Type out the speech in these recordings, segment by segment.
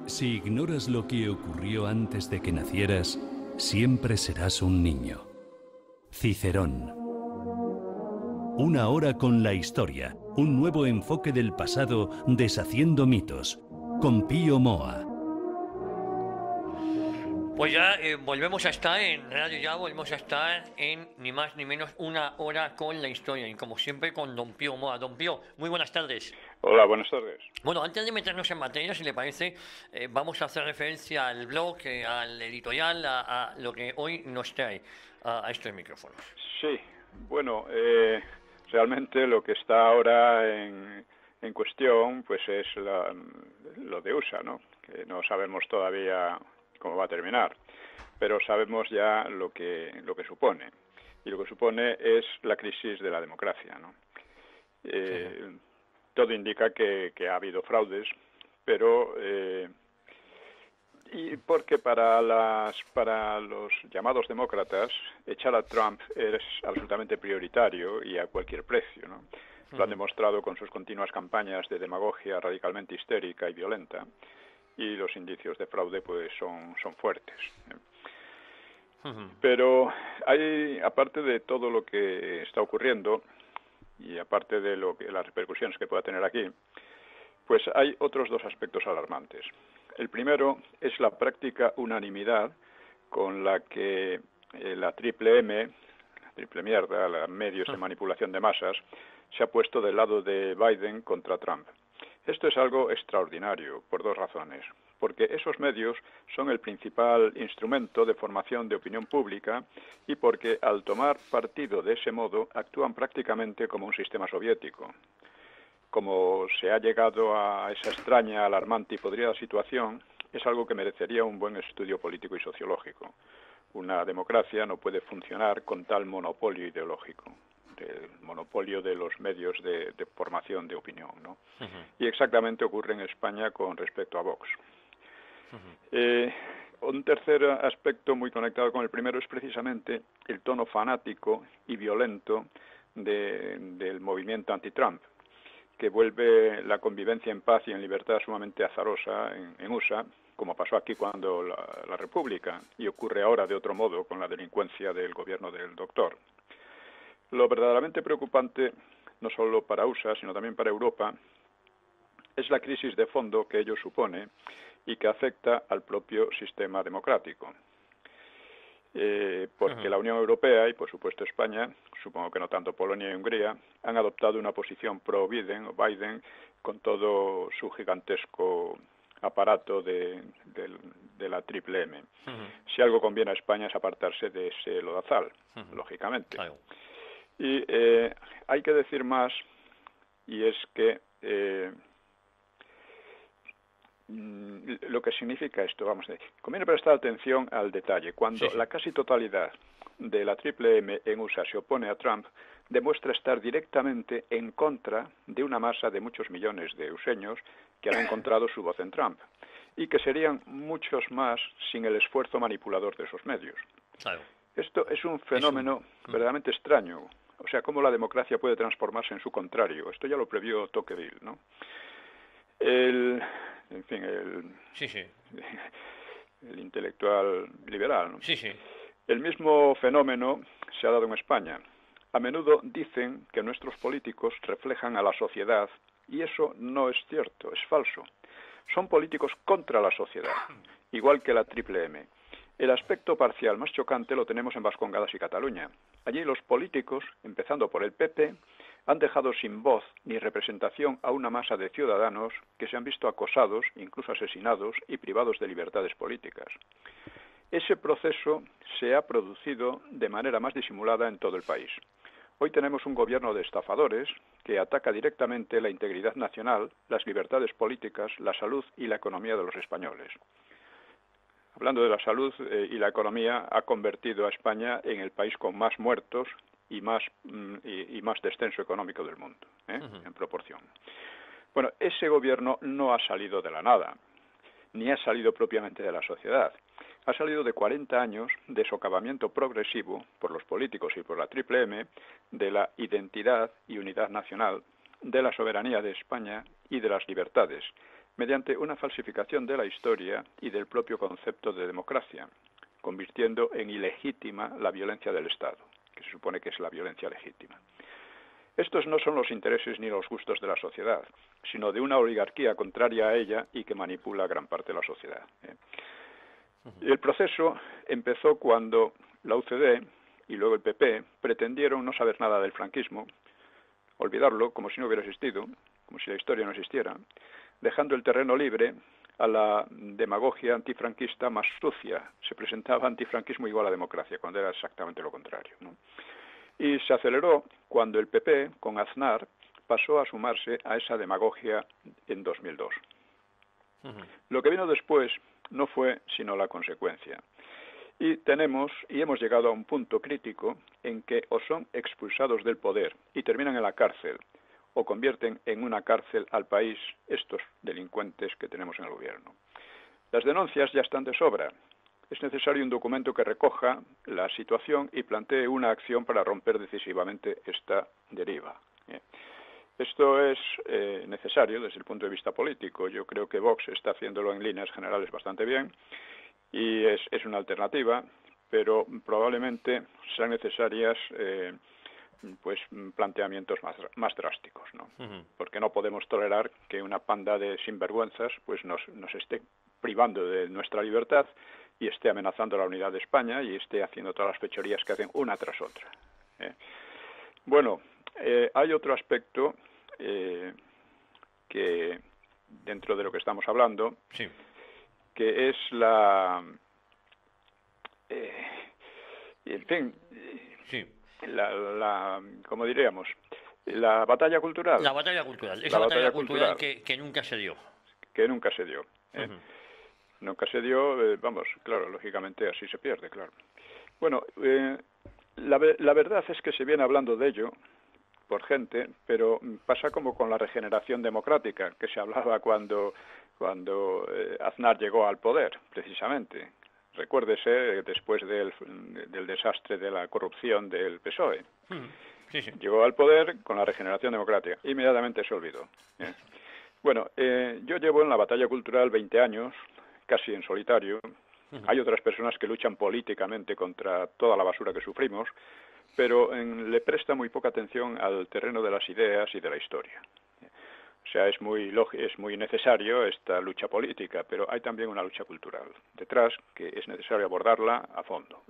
Si ignoras lo que ocurrió antes de que nacieras, siempre serás un niño. Cicerón. Una hora con la historia, un nuevo enfoque del pasado deshaciendo mitos, con Pío Moa. Pues ya volvemos a estar en Radio Ya, volvemos a estar en ni más ni menos una hora con la historia y como siempre con Don Pío Moa. Don Pío, muy buenas tardes. Hola, buenas tardes. Bueno, antes de meternos en materia, si le parece, vamos a hacer referencia al blog, al editorial, a lo que hoy nos trae a estos micrófonos. Sí, bueno, realmente lo que está ahora en cuestión pues es lo de USA, ¿no? Que no sabemos todavía cómo va a terminar, pero sabemos ya lo que supone. Y lo que supone es la crisis de la democracia, ¿no? Sí. Todo indica que ha habido fraudes, pero y porque para los llamados demócratas echar a Trump es absolutamente prioritario y a cualquier precio, ¿no? Lo han demostrado con sus continuas campañas de demagogia radicalmente histérica y violenta, y los indicios de fraude pues son fuertes. Pero hay, aparte de todo lo que está ocurriendo y aparte de las repercusiones que pueda tener aquí, pues hay otros dos aspectos alarmantes. El primero es la práctica unanimidad con la que la triple M, la triple mierda, los medios de manipulación de masas, se ha puesto del lado de Biden contra Trump. Esto es algo extraordinario por dos razones. Porque esos medios son el principal instrumento de formación de opinión pública y porque al tomar partido de ese modo actúan prácticamente como un sistema soviético. Como se ha llegado a esa extraña, alarmante y podrida situación, es algo que merecería un buen estudio político y sociológico. Una democracia no puede funcionar con tal monopolio ideológico, el monopolio de los medios de formación de opinión, ¿no? Y exactamente ocurre en España con respecto a Vox. Un tercer aspecto muy conectado con el primero es precisamente el tono fanático y violento del movimiento anti-Trump, que vuelve la convivencia en paz y en libertad sumamente azarosa en USA, como pasó aquí cuando la República, y ocurre ahora de otro modo con la delincuencia del gobierno del doctor. Lo verdaderamente preocupante, no solo para USA, sino también para Europa, es la crisis de fondo que ello supone y que afecta al propio sistema democrático. Porque la Unión Europea y, por supuesto, España, supongo que no tanto Polonia y Hungría, han adoptado una posición pro-Biden o Biden con todo su gigantesco aparato de la triple M. Si algo conviene a España es apartarse de ese lodazal, lógicamente. Claro. Y hay que decir más, y es que lo que significa esto, vamos a decir, conviene prestar atención al detalle. Cuando la casi totalidad de la triple M en USA se opone a Trump, demuestra estar directamente en contra de una masa de muchos millones de useños que han encontrado su voz en Trump y que serían muchos más sin el esfuerzo manipulador de esos medios. Claro. Esto es un fenómeno verdaderamente extraño. O sea, cómo la democracia puede transformarse en su contrario. Esto ya lo previó Tocqueville, ¿no? El intelectual liberal, ¿no? El mismo fenómeno se ha dado en España. A menudo dicen que nuestros políticos reflejan a la sociedad y eso no es cierto, es falso. Son políticos contra la sociedad, igual que la triple M. El aspecto parcial más chocante lo tenemos en Vascongadas y Cataluña. Allí los políticos, empezando por el PP, han dejado sin voz ni representación a una masa de ciudadanos que se han visto acosados, incluso asesinados y privados de libertades políticas. Ese proceso se ha producido de manera más disimulada en todo el país. Hoy tenemos un gobierno de estafadores que ataca directamente la integridad nacional, las libertades políticas, la salud y la economía de los españoles. Hablando de la salud y la economía, ha convertido a España en el país con más muertos y más descenso económico del mundo, en proporción. Bueno, ese gobierno no ha salido de la nada, ni ha salido propiamente de la sociedad. Ha salido de 40 años de socavamiento progresivo por los políticos y por la triple M de la identidad y unidad nacional, de la soberanía de España y de las libertades, mediante una falsificación de la historia y del propio concepto de democracia, convirtiendo en ilegítima la violencia del Estado, que se supone que es la violencia legítima. Estos no son los intereses ni los gustos de la sociedad, sino de una oligarquía contraria a ella y que manipula gran parte de la sociedad. El proceso empezó cuando la UCD y luego el PP pretendieron no saber nada del franquismo, olvidarlo como si no hubiera existido, como si la historia no existiera, dejando el terreno libre a la demagogia antifranquista más sucia. Se presentaba antifranquismo igual a democracia, cuando era exactamente lo contrario, ¿no? Y se aceleró cuando el PP, con Aznar, pasó a sumarse a esa demagogia en 2002. Lo que vino después no fue sino la consecuencia. Y hemos llegado a un punto crítico en que o son expulsados del poder y terminan en la cárcel, o convierten en una cárcel al país estos delincuentes que tenemos en el gobierno. Las denuncias ya están de sobra. Es necesario un documento que recoja la situación y plantee una acción para romper decisivamente esta deriva. Esto es necesario desde el punto de vista político. Yo creo que Vox está haciéndolo en líneas generales bastante bien y es una alternativa, pero probablemente sean necesarias pues planteamientos más drásticos, ¿no? Porque no podemos tolerar que una panda de sinvergüenzas pues nos esté privando de nuestra libertad y esté amenazando la unidad de España y esté haciendo todas las fechorías que hacen una tras otra. Bueno, hay otro aspecto que dentro de lo que estamos hablando, sí, que es en fin, sí, ¿cómo diríamos? La batalla cultural. La batalla cultural, esa batalla cultural que nunca se dio. Que nunca se dio. Nunca se dio, vamos, claro, lógicamente así se pierde, claro. Bueno, la verdad es que se viene hablando de ello por gente, pero pasa como con la regeneración democrática, que se hablaba cuando Aznar llegó al poder, precisamente. Recuérdese, después del desastre de la corrupción del PSOE. Sí, sí. Llegó al poder con la regeneración democrática. Inmediatamente se olvidó. Bueno, yo llevo en la batalla cultural 20 años, casi en solitario. Hay otras personas que luchan políticamente contra toda la basura que sufrimos, pero le presta muy poca atención al terreno de las ideas y de la historia. O sea, es muy necesario esta lucha política, pero hay también una lucha cultural detrás que es necesario abordarla a fondo.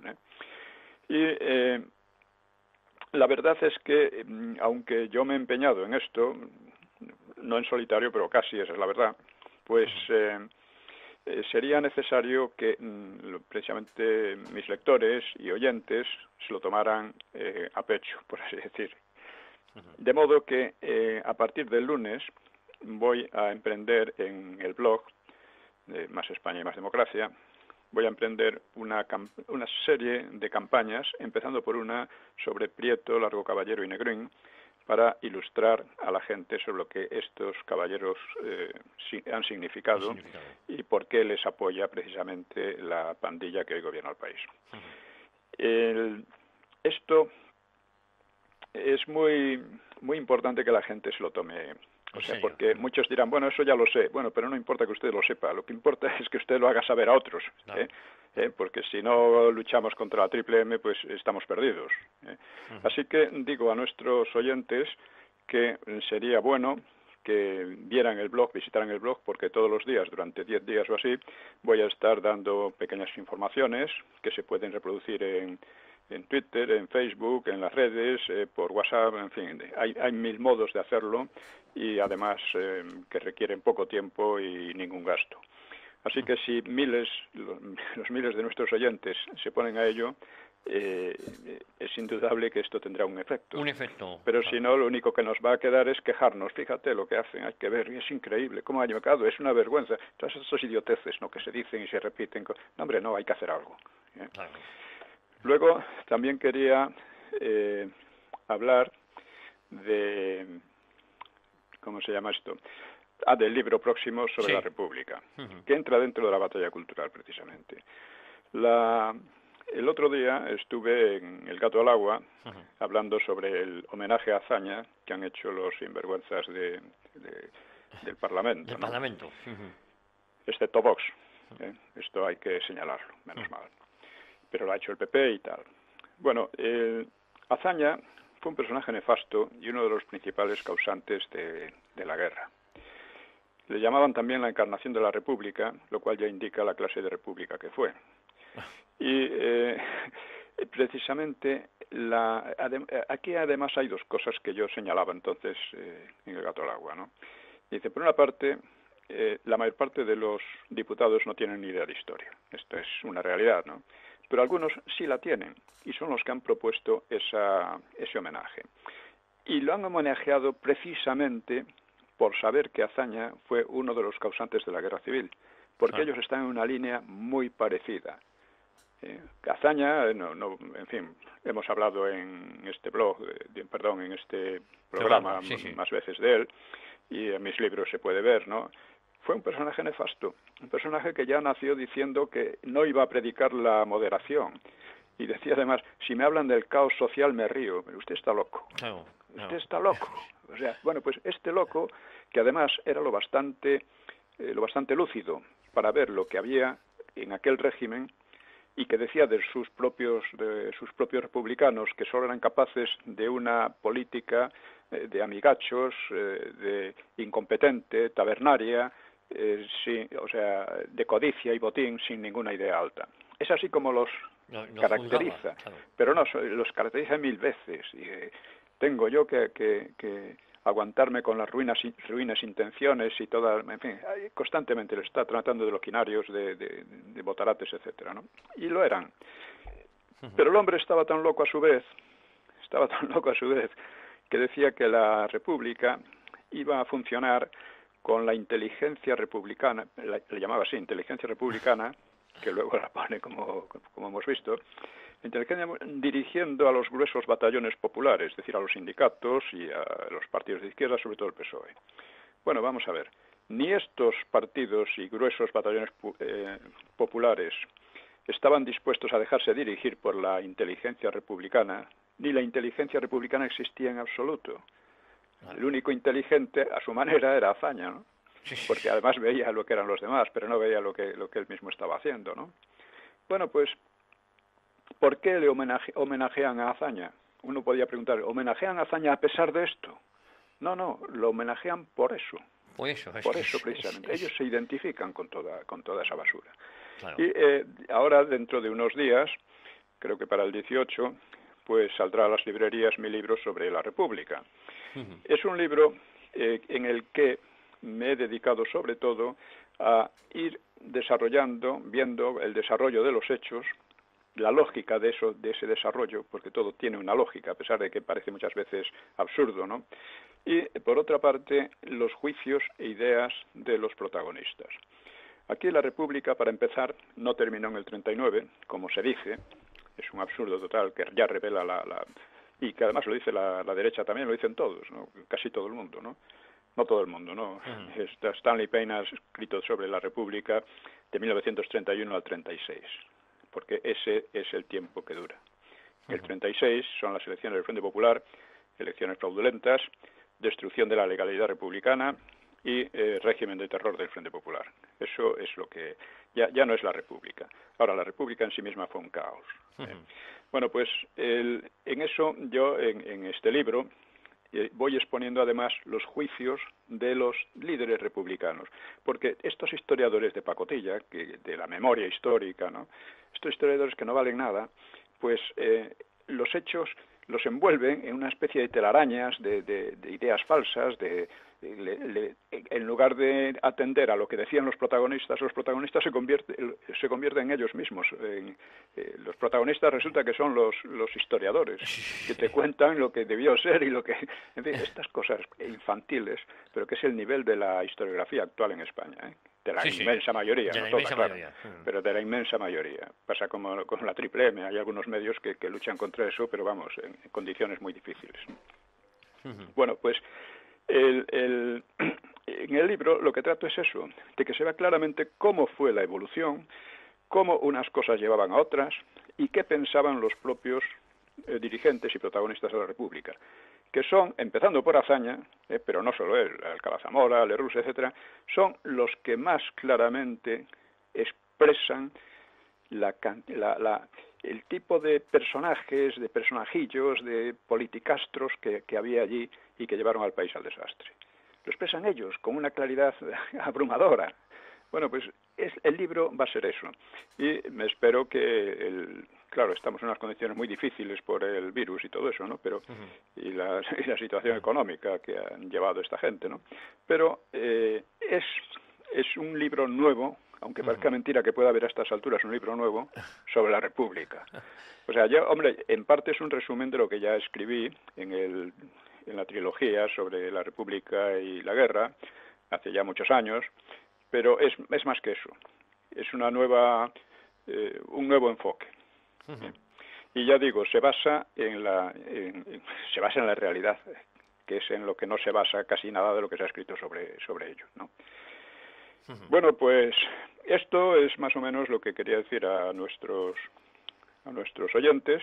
Y la verdad es que, aunque yo me he empeñado en esto, no en solitario, pero casi, esa es la verdad, pues sería necesario que precisamente mis lectores y oyentes se lo tomaran a pecho, por así decir. De modo que a partir del lunes voy a emprender en el blog de Más España y Más Democracia, voy a emprender una serie de campañas, empezando por una sobre Prieto, Largo Caballero y Negrín, para ilustrar a la gente sobre lo que estos caballeros han significado y por qué les apoya precisamente la pandilla que hoy gobierna el país. Esto es muy importante que la gente se lo tome. O sea, porque muchos dirán, bueno, eso ya lo sé. Bueno, pero no importa que usted lo sepa. Lo que importa es que usted lo haga saber a otros. Claro. Porque si no luchamos contra la Triple M, pues estamos perdidos. Así que digo a nuestros oyentes que sería bueno que vieran el blog, visitaran el blog, porque todos los días, durante 10 días o así, voy a estar dando pequeñas informaciones que se pueden reproducir en Twitter, en Facebook, en las redes, por WhatsApp, en fin, hay mil modos de hacerlo y además que requieren poco tiempo y ningún gasto. Así que si los miles de nuestros oyentes se ponen a ello, es indudable que esto tendrá un efecto. Un efecto. Pero si no, lo único que nos va a quedar es quejarnos. Fíjate lo que hacen, hay que ver, es increíble, cómo ha llegado, es una vergüenza. Todas estas idioteces, ¿no?, que se dicen y se repiten. No, hombre, no, hay que hacer algo. Claro. Luego, también quería hablar de... ¿Cómo se llama esto? Del libro próximo sobre la República, que entra dentro de la batalla cultural, precisamente. El otro día estuve en El Gato al Agua hablando sobre el homenaje a Azaña que han hecho los sinvergüenzas del Parlamento. Del Parlamento. Excepto Vox. Esto hay que señalarlo, menos mal. Pero lo ha hecho el PP y tal. Bueno, Azaña fue un personaje nefasto y uno de los principales causantes de la guerra. Le llamaban también la encarnación de la República, lo cual ya indica la clase de república que fue. Y precisamente aquí además hay dos cosas que yo señalaba entonces en El gato al agua, ¿no? Dice, por una parte, la mayor parte de los diputados no tienen ni idea de historia. Esto es una realidad, ¿no? Pero algunos sí la tienen y son los que han propuesto ese homenaje. Y lo han homenajeado precisamente por saber que Azaña fue uno de los causantes de la guerra civil, porque ellos están en una línea muy parecida. Azaña, en fin, hemos hablado en este blog, en este programa más veces de él, y en mis libros se puede ver, ¿no? Fue un personaje nefasto, un personaje que ya nació diciendo que no iba a predicar la moderación. Y decía además, si me hablan del caos social me río, pero usted está loco. Usted está loco. O sea, bueno, pues este loco, que además era lo bastante lúcido para ver lo que había en aquel régimen, y que decía de sus propios republicanos que solo eran capaces de una política de amigachos, de incompetente, tabernaria, de codicia y botín sin ninguna idea alta. Es así como los caracteriza, pero no, los caracteriza 1000 veces. Y, tengo yo que aguantarme con las ruines intenciones y todas, en fin, constantemente le está tratando de loquinarios, de botarates, etcétera, ¿no? Y lo eran. Pero el hombre estaba tan loco a su vez, que decía que la República iba a funcionar con la inteligencia republicana, le llamaba así, inteligencia republicana, que luego la pone como hemos visto, inteligencia dirigiendo a los gruesos batallones populares, es decir, a los sindicatos y a los partidos de izquierda, sobre todo el PSOE. Bueno, vamos a ver, ni estos partidos y gruesos batallones populares estaban dispuestos a dejarse dirigir por la inteligencia republicana, ni la inteligencia republicana existía en absoluto. El único inteligente, a su manera, era Azaña, ¿no? Porque además veía lo que eran los demás, pero no veía lo que él mismo estaba haciendo, ¿no? Bueno, pues, ¿por qué le homenajean a Azaña? Uno podía preguntar, ¿homenajean a Azaña a pesar de esto? No, lo homenajean por eso. Por eso precisamente. Ellos se identifican con toda esa basura. Claro. Y ahora, dentro de unos días, creo que para el 18, pues saldrá a las librerías mi libro sobre la República. Es un libro en el que me he dedicado sobre todo a ir desarrollando, viendo el desarrollo de los hechos, la lógica de ese desarrollo, porque todo tiene una lógica, a pesar de que parece muchas veces absurdo, ¿no? Y, por otra parte, los juicios e ideas de los protagonistas. Aquí la República, para empezar, no terminó en el 39, como se dice, es un absurdo total que ya revela y que además lo dice la derecha también, lo dicen todos, ¿no? Casi todo el mundo, ¿no? No todo el mundo, ¿no? Stanley Payne ha escrito sobre la República de 1931 al 36, porque ese es el tiempo que dura. El 36 son las elecciones del Frente Popular, elecciones fraudulentas, destrucción de la legalidad republicana y régimen de terror del Frente Popular. Eso es lo que ya no es la República. Ahora, la República en sí misma fue un caos. Bueno, pues en eso yo, en este libro, voy exponiendo además los juicios de los líderes republicanos, porque estos historiadores de pacotilla, de la memoria histórica, ¿no? Estos historiadores que no valen nada, pues los hechos los envuelven en una especie de telarañas de ideas falsas, en lugar de atender a lo que decían los protagonistas se convierten en ellos mismos. Los protagonistas resulta que son los historiadores, que te cuentan lo que debió ser y lo que... En fin, estas cosas infantiles, pero que es el nivel de la historiografía actual en España, ¿eh? De la inmensa mayoría, no toda, claro, pero de la inmensa mayoría. Pasa como con la Triple M, hay algunos medios que luchan contra eso, pero vamos, en condiciones muy difíciles. Bueno, pues en el libro lo que trato es eso, de que se vea claramente cómo fue la evolución, cómo unas cosas llevaban a otras y qué pensaban los propios dirigentes y protagonistas de la República. que son, empezando por Azaña, pero no solo él, Alcalá Zamora, Lerroux, etcétera, son los que más claramente expresan el tipo de personajes, de personajillos, de politicastros que había allí y que llevaron al país al desastre. Lo expresan ellos con una claridad abrumadora. Bueno, pues el libro va a ser eso. Y me espero que claro, estamos en unas condiciones muy difíciles por el virus y todo eso, ¿no? Pero y la situación económica que han llevado esta gente, ¿no? Pero es un libro nuevo, aunque parezca mentira que pueda haber a estas alturas un libro nuevo sobre la República. O sea, yo, hombre, en parte es un resumen de lo que ya escribí en la trilogía sobre la República y la guerra, hace ya muchos años, pero es más que eso. Es un nuevo enfoque. Y ya digo, se basa en la realidad, que es en lo que no se basa casi nada de lo que se ha escrito sobre ello, ¿no? Bueno, pues esto es más o menos lo que quería decir a nuestros oyentes.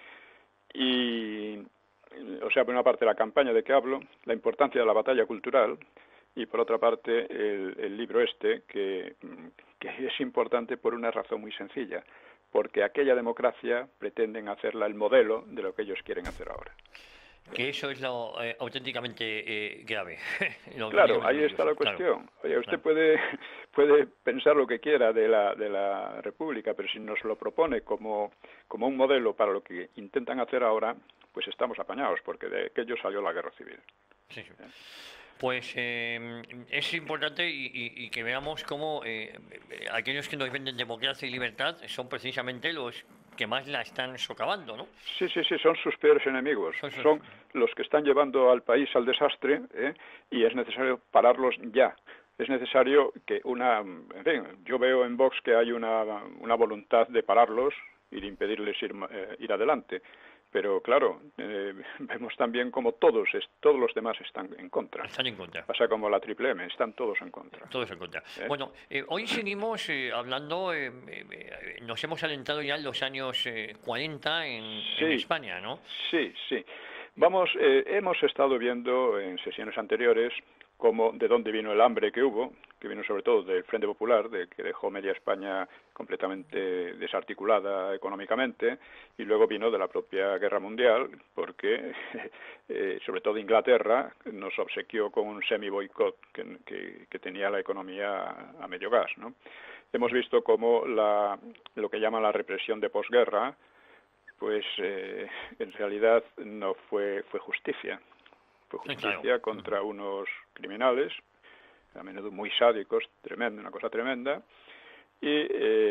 Y, o sea, por una parte la campaña de que hablo, la importancia de la batalla cultural, y por otra parte el libro que es importante por una razón muy sencilla, porque aquella democracia pretenden hacerla el modelo de lo que ellos quieren hacer ahora. Que eso es lo auténticamente grave. Claro, ahí está la cuestión. Claro. Oye, usted puede pensar lo que quiera de la República, pero si nos lo propone como un modelo para lo que intentan hacer ahora, pues estamos apañados, porque de aquello salió la guerra civil. Sí. Pues es importante y que veamos cómo aquellos que nos venden democracia y libertad son precisamente los que más la están socavando, ¿no? Sí, son sus peores enemigos. Son los que están llevando al país al desastre, y es necesario pararlos ya. Es necesario que en fin, yo veo en Vox que hay una voluntad de pararlos y de impedirles ir adelante. Pero claro, vemos también como todos los demás están en contra. Están en contra. Pasa como la Triple M, están todos en contra. Todos en contra. Bueno, hoy seguimos hablando, nos hemos adentrado ya en los años 40 en España, ¿no? Sí. Hemos estado viendo en sesiones anteriores de dónde vino el hambre que hubo, que vino sobre todo del Frente Popular, que dejó media España completamente desarticulada económicamente, y luego vino de la propia Guerra Mundial, porque sobre todo Inglaterra nos obsequió con un semi-boicot que tenía la economía a medio gas, ¿no? Hemos visto cómo lo que llaman la represión de posguerra, pues en realidad no fue justicia. Fue justicia contra unos criminales, a menudo muy sádicos, una cosa tremenda, y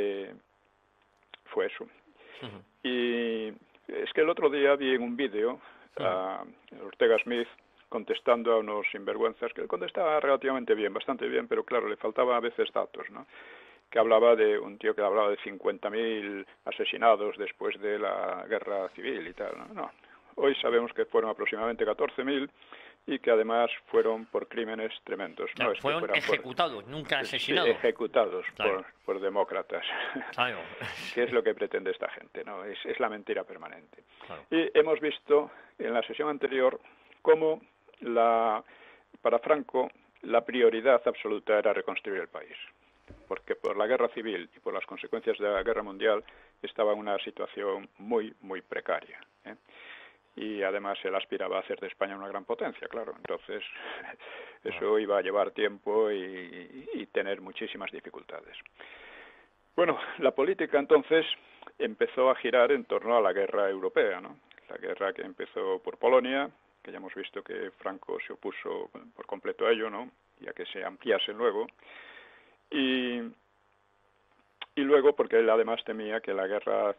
fue eso. Y es que el otro día vi en un vídeo a Ortega Smith contestando a unos sinvergüenzas, que contestaba relativamente bien, bastante bien, pero claro, le faltaba a veces datos, ¿no? Que hablaba de un tío que hablaba de 50.000 asesinados después de la guerra civil y tal, ¿no? Hoy sabemos que fueron aproximadamente 14.000 y que además fueron por crímenes tremendos. Claro, no fueron ejecutados, nunca asesinados. Sí, ejecutados por demócratas. Claro. ¿Qué es lo que pretende esta gente? ¿No? Es la mentira permanente. Claro. Y hemos visto en la sesión anterior cómo para Franco la prioridad absoluta era reconstruir el país, porque por la guerra civil y por las consecuencias de la guerra mundial estaba en una situación muy, muy precaria, y además él aspiraba a hacer de España una gran potencia, claro. Entonces eso iba a llevar tiempo y tener muchísimas dificultades. Bueno, la política entonces empezó a girar en torno a la guerra europea, ¿no? La guerra que empezó por Polonia, que ya hemos visto que Franco se opuso por completo a ello, ¿no? Ya que se ampliase luego. Y luego porque él además temía que la guerra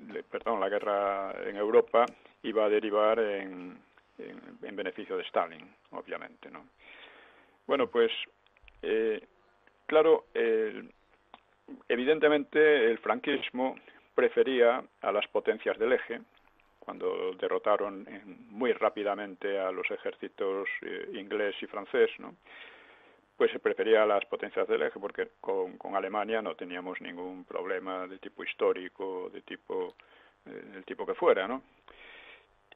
en Europa iba a derivar en beneficio de Stalin, obviamente, ¿no? Bueno, pues claro, evidentemente el franquismo prefería a las potencias del eje, cuando derrotaron muy rápidamente a los ejércitos inglés y francés, ¿no? Pues se prefería a las potencias del eje, porque con Alemania no teníamos ningún problema de tipo histórico, del tipo que fuera, ¿no?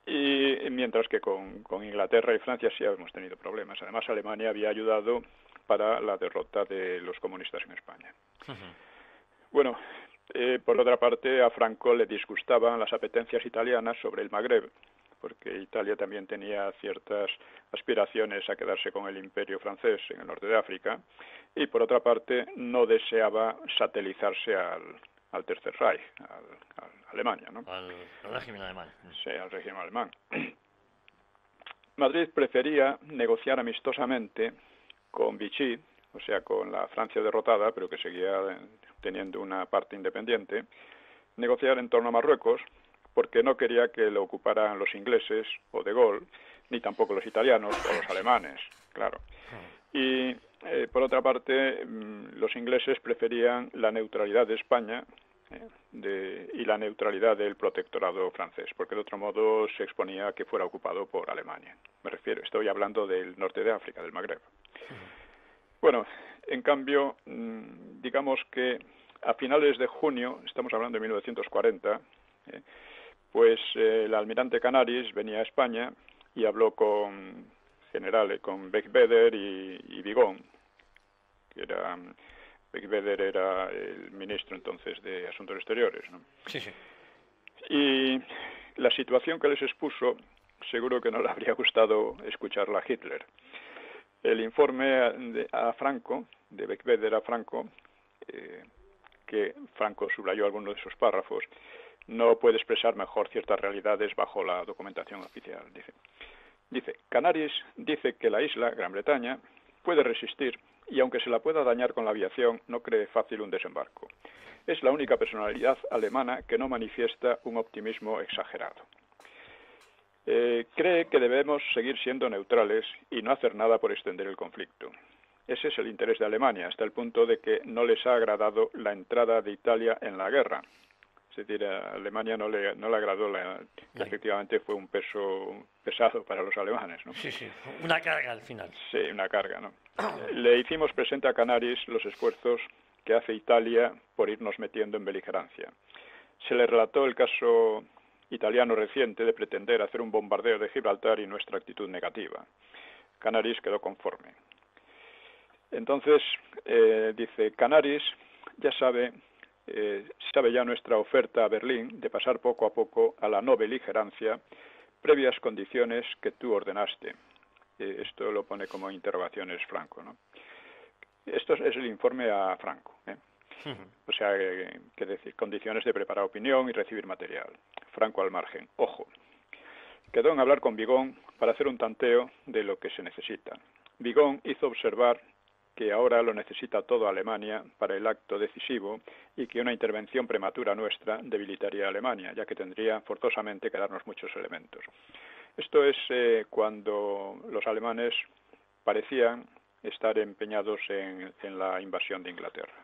Y mientras que con Inglaterra y Francia sí hemos tenido problemas. Además, Alemania había ayudado para la derrota de los comunistas en España. Bueno, por otra parte, a Franco le disgustaban las apetencias italianas sobre el Magreb, porque Italia también tenía ciertas aspiraciones a quedarse con el imperio francés en el norte de África, y por otra parte no deseaba satelizarse al Tercer Reich, a Alemania, ¿no? Al régimen alemán. Sí, al régimen alemán. Madrid prefería negociar amistosamente con Vichy, o sea, con la Francia derrotada, pero que seguía teniendo una parte independiente, negociar en torno a Marruecos, porque no quería que lo ocuparan los ingleses o De Gaulle, ni tampoco los italianos o los alemanes, claro. Y por otra parte, los ingleses preferían la neutralidad de España y la neutralidad del protectorado francés, porque de otro modo se exponía a que fuera ocupado por Alemania. Estoy hablando del norte de África, del Magreb. Bueno, en cambio, digamos que a finales de junio, estamos hablando de 1940, pues el almirante Canaris venía a España y habló con generales, con Beck-Vedder y Vigón, que era... Beck-Vedder era el ministro entonces de Asuntos Exteriores, ¿no? Sí, sí. Y la situación que les expuso, seguro que no le habría gustado escucharla a Hitler. El informe a Franco, de Beck-Vedder a Franco, que Franco subrayó algunos de esos párrafos, no puede expresar mejor ciertas realidades bajo la documentación oficial. Dice, Canaris dice que la isla, Gran Bretaña, puede resistir y aunque se la pueda dañar con la aviación, no cree fácil un desembarco. Es la única personalidad alemana que no manifiesta un optimismo exagerado. Cree que debemos seguir siendo neutrales y no hacer nada por extender el conflicto. Ese es el interés de Alemania, hasta el punto de que no les ha agradado la entrada de Italia en la guerra. Es decir, a Alemania no le agradó, que efectivamente fue un peso pesado para los alemanes, ¿no? Sí, sí, una carga al final. Sí, una carga, ¿no? Le hicimos presente a Canaris los esfuerzos que hace Italia por irnos metiendo en beligerancia. Se le relató el caso italiano reciente de pretender hacer un bombardeo de Gibraltar y nuestra actitud negativa. Canaris quedó conforme. Entonces, dice, Canaris ya sabe ya nuestra oferta a Berlín de pasar poco a poco a la no beligerancia, previas condiciones que tú ordenaste. Esto lo pone como interrogaciones Franco, ¿no? Esto es el informe a Franco, ¿eh? O sea, que decir, condiciones de preparar opinión y recibir material. Franco al margen. Ojo, quedó en hablar con Vigón para hacer un tanteo de lo que se necesita. Vigón hizo observar que ahora lo necesita toda Alemania para el acto decisivo y que una intervención prematura nuestra debilitaría a Alemania, ya que tendría forzosamente que darnos muchos elementos. Esto es cuando los alemanes parecían estar empeñados en la invasión de Inglaterra.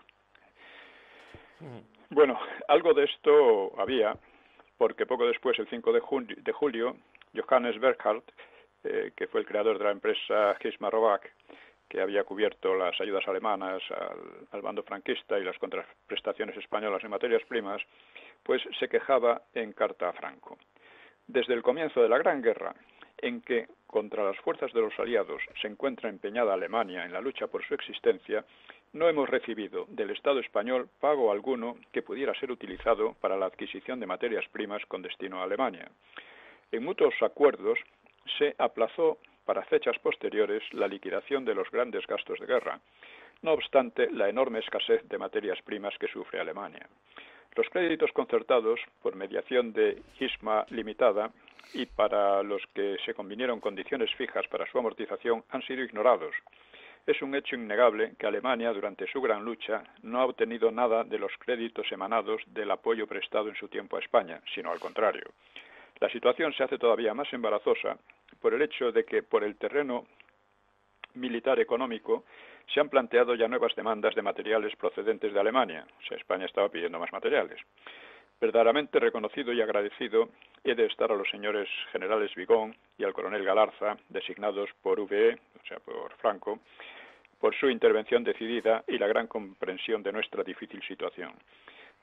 Bueno, algo de esto había, porque poco después, el 5 de julio, Johannes Berghardt, que fue el creador de la empresa Gismarrovac, que había cubierto las ayudas alemanas al bando franquista y las contraprestaciones españolas en materias primas, pues se quejaba en carta a Franco. Desde el comienzo de la Gran Guerra, en que contra las fuerzas de los aliados se encuentra empeñada Alemania en la lucha por su existencia, no hemos recibido del Estado español pago alguno que pudiera ser utilizado para la adquisición de materias primas con destino a Alemania. En mutuos acuerdos se aplazó para fechas posteriores la liquidación de los grandes gastos de guerra, no obstante la enorme escasez de materias primas que sufre Alemania. Los créditos concertados por mediación de Gisma Limitada y para los que se convinieron condiciones fijas para su amortización han sido ignorados. Es un hecho innegable que Alemania, durante su gran lucha, no ha obtenido nada de los créditos emanados del apoyo prestado en su tiempo a España, sino al contrario. La situación se hace todavía más embarazosa por el hecho de que por el terreno militar económico se han planteado ya nuevas demandas de materiales procedentes de Alemania. O sea, España estaba pidiendo más materiales. Verdaderamente reconocido y agradecido he de estar a los señores generales Vigón y al coronel Galarza, designados por VE, o sea, por Franco, por su intervención decidida y la gran comprensión de nuestra difícil situación.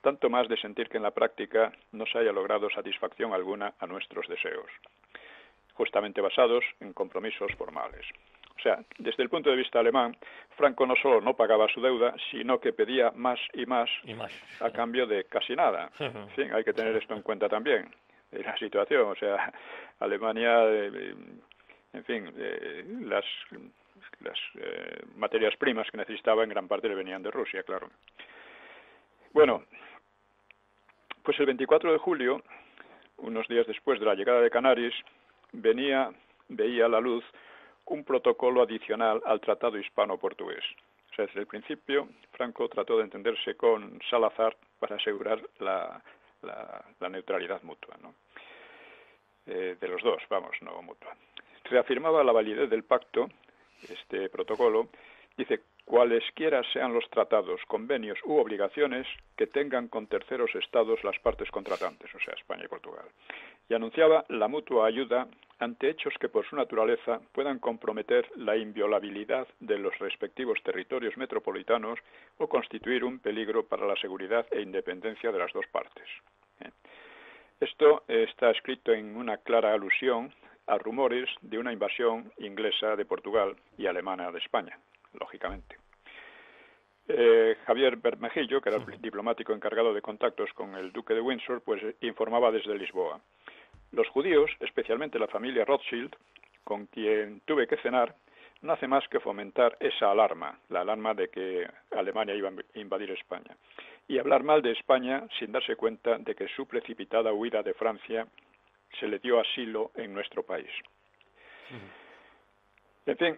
tanto más de sentir que en la práctica no se haya logrado satisfacción alguna a nuestros deseos, justamente basados en compromisos formales. O sea, desde el punto de vista alemán, Franco no solo no pagaba su deuda, sino que pedía más y más a cambio de casi nada. En fin, hay que tener esto en cuenta también, la situación. O sea, Alemania, en fin, las materias primas que necesitaba en gran parte le venían de Rusia, claro. Bueno, pues el 24 de julio, unos días después de la llegada de Canaris, veía a la luz un protocolo adicional al Tratado Hispano-Portugués. O sea, desde el principio, Franco trató de entenderse con Salazar para asegurar la neutralidad mutua, ¿no? De los dos, vamos, no mutua. Reafirmaba la validez del pacto, este protocolo, dice, cualesquiera sean los tratados, convenios u obligaciones que tengan con terceros estados las partes contratantes, o sea, España y Portugal, y anunciaba la mutua ayuda ante hechos que por su naturaleza puedan comprometer la inviolabilidad de los respectivos territorios metropolitanos o constituir un peligro para la seguridad e independencia de las dos partes. Esto está escrito en una clara alusión a rumores de una invasión inglesa de Portugal y alemana de España, lógicamente. Javier Bermejillo, que era el diplomático encargado de contactos con el duque de Windsor, pues informaba desde Lisboa. Los judíos, especialmente la familia Rothschild, con quien tuve que cenar, no hace más que fomentar esa alarma, la alarma de que Alemania iba a invadir España, y hablar mal de España sin darse cuenta de que su precipitada huida de Francia se le dio asilo en nuestro país. En fin,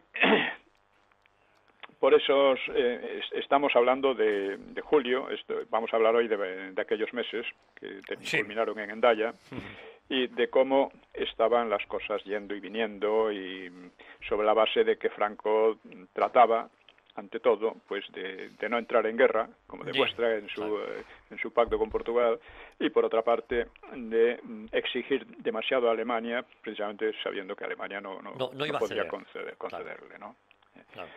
por eso estamos hablando de julio, vamos a hablar hoy de aquellos meses que culminaron en Hendaya, y de cómo estaban las cosas yendo y viniendo, y sobre la base de que Franco trataba, ante todo, pues de no entrar en guerra, como demuestra en su pacto con Portugal, y por otra parte de exigir demasiado a Alemania, precisamente sabiendo que Alemania no podía concederle, ¿no? Claro.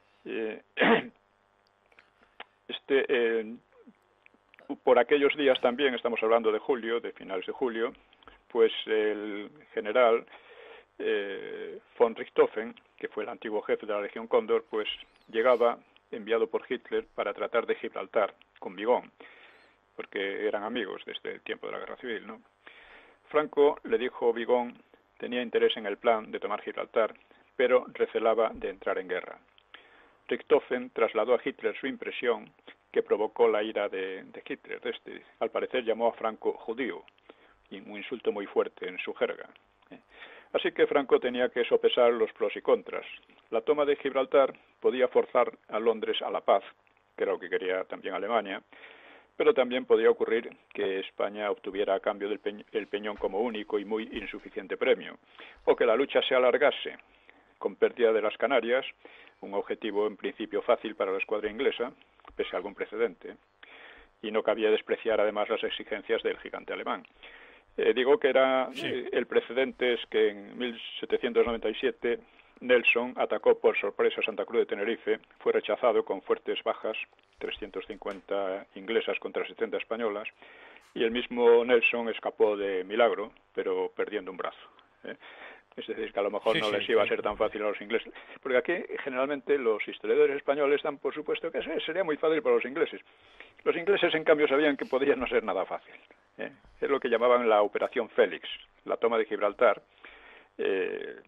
Por aquellos días también, estamos hablando de julio, de finales de julio, pues el general von Richthofen, que fue el antiguo jefe de la Legión Cóndor, pues llegaba enviado por Hitler para tratar de Gibraltar con Vigón, porque eran amigos desde el tiempo de la Guerra Civil, ¿no? Franco le dijo a Vigón, tenía interés en el plan de tomar Gibraltar, pero recelaba de entrar en guerra. Richthofen trasladó a Hitler su impresión, que provocó la ira de Hitler. Al parecer llamó a Franco judío, y un insulto muy fuerte en su jerga. Así que Franco tenía que sopesar los pros y contras. La toma de Gibraltar podía forzar a Londres a la paz, que era lo que quería también Alemania, pero también podía ocurrir que España obtuviera a cambio el Peñón como único y muy insuficiente premio, o que la lucha se alargase, con pérdida de las Canarias, un objetivo en principio fácil para la escuadra inglesa, pese a algún precedente, y no cabía despreciar además las exigencias del gigante alemán. Digo que era el precedente es que en 1797 Nelson atacó por sorpresa Santa Cruz de Tenerife, fue rechazado con fuertes bajas, 350 inglesas contra 70 españolas, y el mismo Nelson escapó de milagro, pero perdiendo un brazo. Es decir, que a lo mejor no les iba a ser tan fácil a los ingleses. Porque aquí, generalmente, los historiadores españoles dan por supuesto que sería muy fácil para los ingleses. Los ingleses, en cambio, sabían que podía no ser nada fácil. Es lo que llamaban la Operación Félix, la toma de Gibraltar. En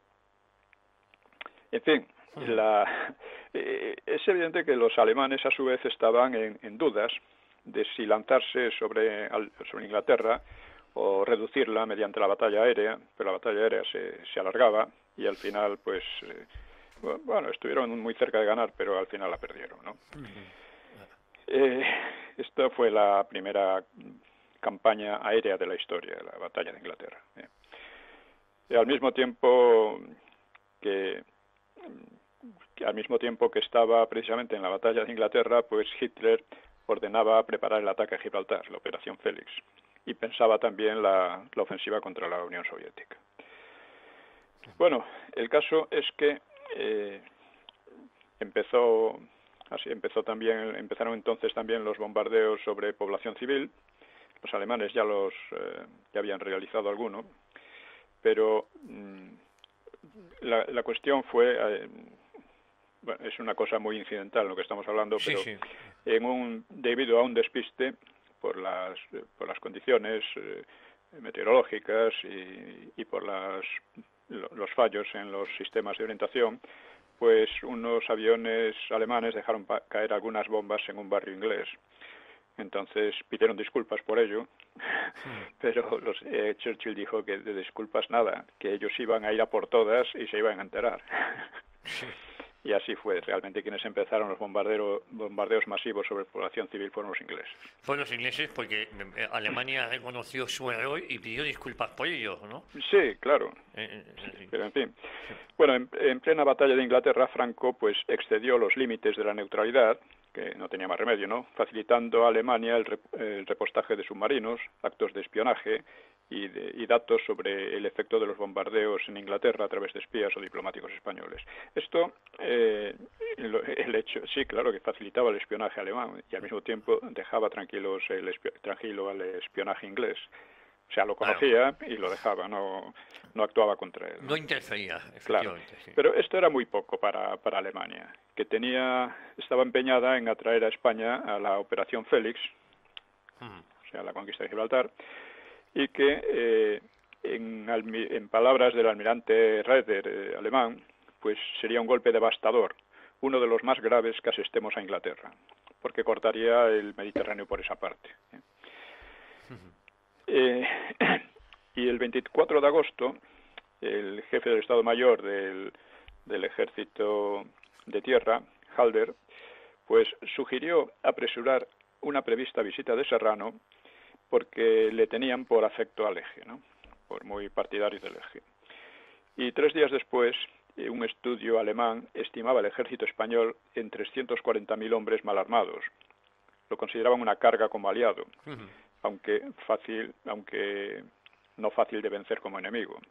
fin, es evidente que los alemanes, a su vez, estaban en dudas de si lanzarse sobre Inglaterra o reducirla mediante la batalla aérea, pero la batalla aérea se alargaba y al final, pues, estuvieron muy cerca de ganar, pero al final la perdieron, ¿no? Esta fue la primera campaña aérea de la historia, la batalla de Inglaterra. Y al mismo tiempo que estaba precisamente en la batalla de Inglaterra, pues Hitler ordenaba preparar el ataque a Gibraltar, la Operación Félix, y pensaba también la ofensiva contra la Unión Soviética. Bueno, el caso es que empezó Así empezaron entonces también los bombardeos sobre población civil. Los alemanes ya habían realizado alguno, pero la cuestión fue, bueno, es una cosa muy incidental lo que estamos hablando, Sí, pero sí. debido a un despiste por las condiciones meteorológicas y por los fallos en los sistemas de orientación, pues unos aviones alemanes dejaron caer algunas bombas en un barrio inglés. Entonces pidieron disculpas por ello, pero Churchill dijo que de disculpas nada, que ellos iban a ir a por todas y se iban a enterar. Sí. Y así fue. Realmente quienes empezaron los bombardeos masivos sobre población civil fueron los ingleses. Fueron los ingleses porque Alemania reconoció su error y pidió disculpas por ello, ¿no? Sí, claro. Sí, pero en fin. Bueno, en plena batalla de Inglaterra, Franco pues excedió los límites de la neutralidad, que no tenía más remedio, ¿no? Facilitando a Alemania el repostaje de submarinos, actos de espionaje y datos sobre el efecto de los bombardeos en Inglaterra a través de espías o diplomáticos españoles. Esto, el hecho, sí, claro, que facilitaba el espionaje alemán y al mismo tiempo dejaba tranquilo al espionaje inglés. O sea, lo conocía y lo dejaba, no actuaba contra él. No interfería, Claro, efectivamente. Sí. pero esto era muy poco para Alemania, que estaba empeñada en atraer a España a la Operación Félix, o sea, la conquista de Gibraltar, y que en palabras del almirante Raeder alemán, pues sería un golpe devastador, uno de los más graves que asestemos a Inglaterra, porque cortaría el Mediterráneo por esa parte. Y el 24 de agosto, el jefe del Estado Mayor del Ejército de Tierra, Halder, pues sugirió apresurar una prevista visita de Serrano porque le tenían por afecto al eje, ¿no? Por muy partidarios del eje. Y 3 días después, un estudio alemán estimaba el ejército español en 340.000 hombres mal armados. Lo consideraban una carga como aliado, aunque no fácil de vencer como enemigo.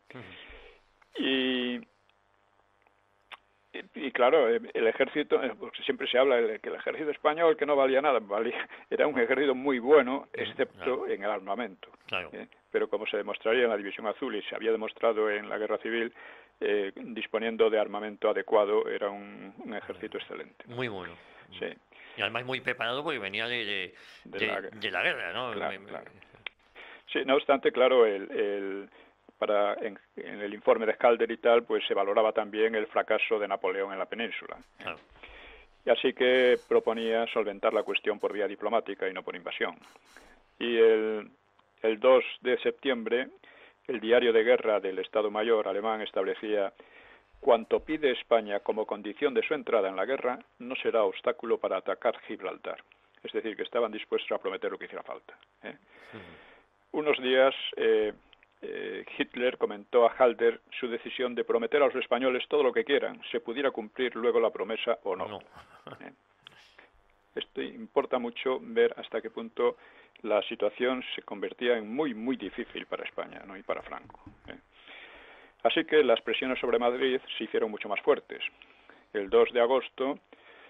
Y claro, el ejército, porque siempre se habla de que el ejército español que no valía nada, era un ejército muy bueno, excepto en el armamento. Claro. Pero como se demostraría en la División Azul y se había demostrado en la Guerra Civil, disponiendo de armamento adecuado, era un ejército excelente. Muy bueno. Sí. Y además muy preparado porque venía de la guerra, ¿no? Claro. Sí, no obstante, claro, en el informe de Calder y tal, pues se valoraba también el fracaso de Napoleón en la península. Claro. Y así que proponía solventar la cuestión por vía diplomática y no por invasión. Y el 2 de septiembre, el diario de guerra del Estado Mayor alemán establecía: cuanto pide España como condición de su entrada en la guerra no será obstáculo para atacar Gibraltar. Es decir, que estaban dispuestos a prometer lo que hiciera falta. Unos días Hitler comentó a Halder su decisión de prometer a los españoles todo lo que quieran, se pudiera cumplir luego la promesa o no. Esto importa mucho ver hasta qué punto la situación se convertía en muy, muy difícil para España, ¿no? Y para Franco. Así que las presiones sobre Madrid se hicieron mucho más fuertes. El 2 de agosto,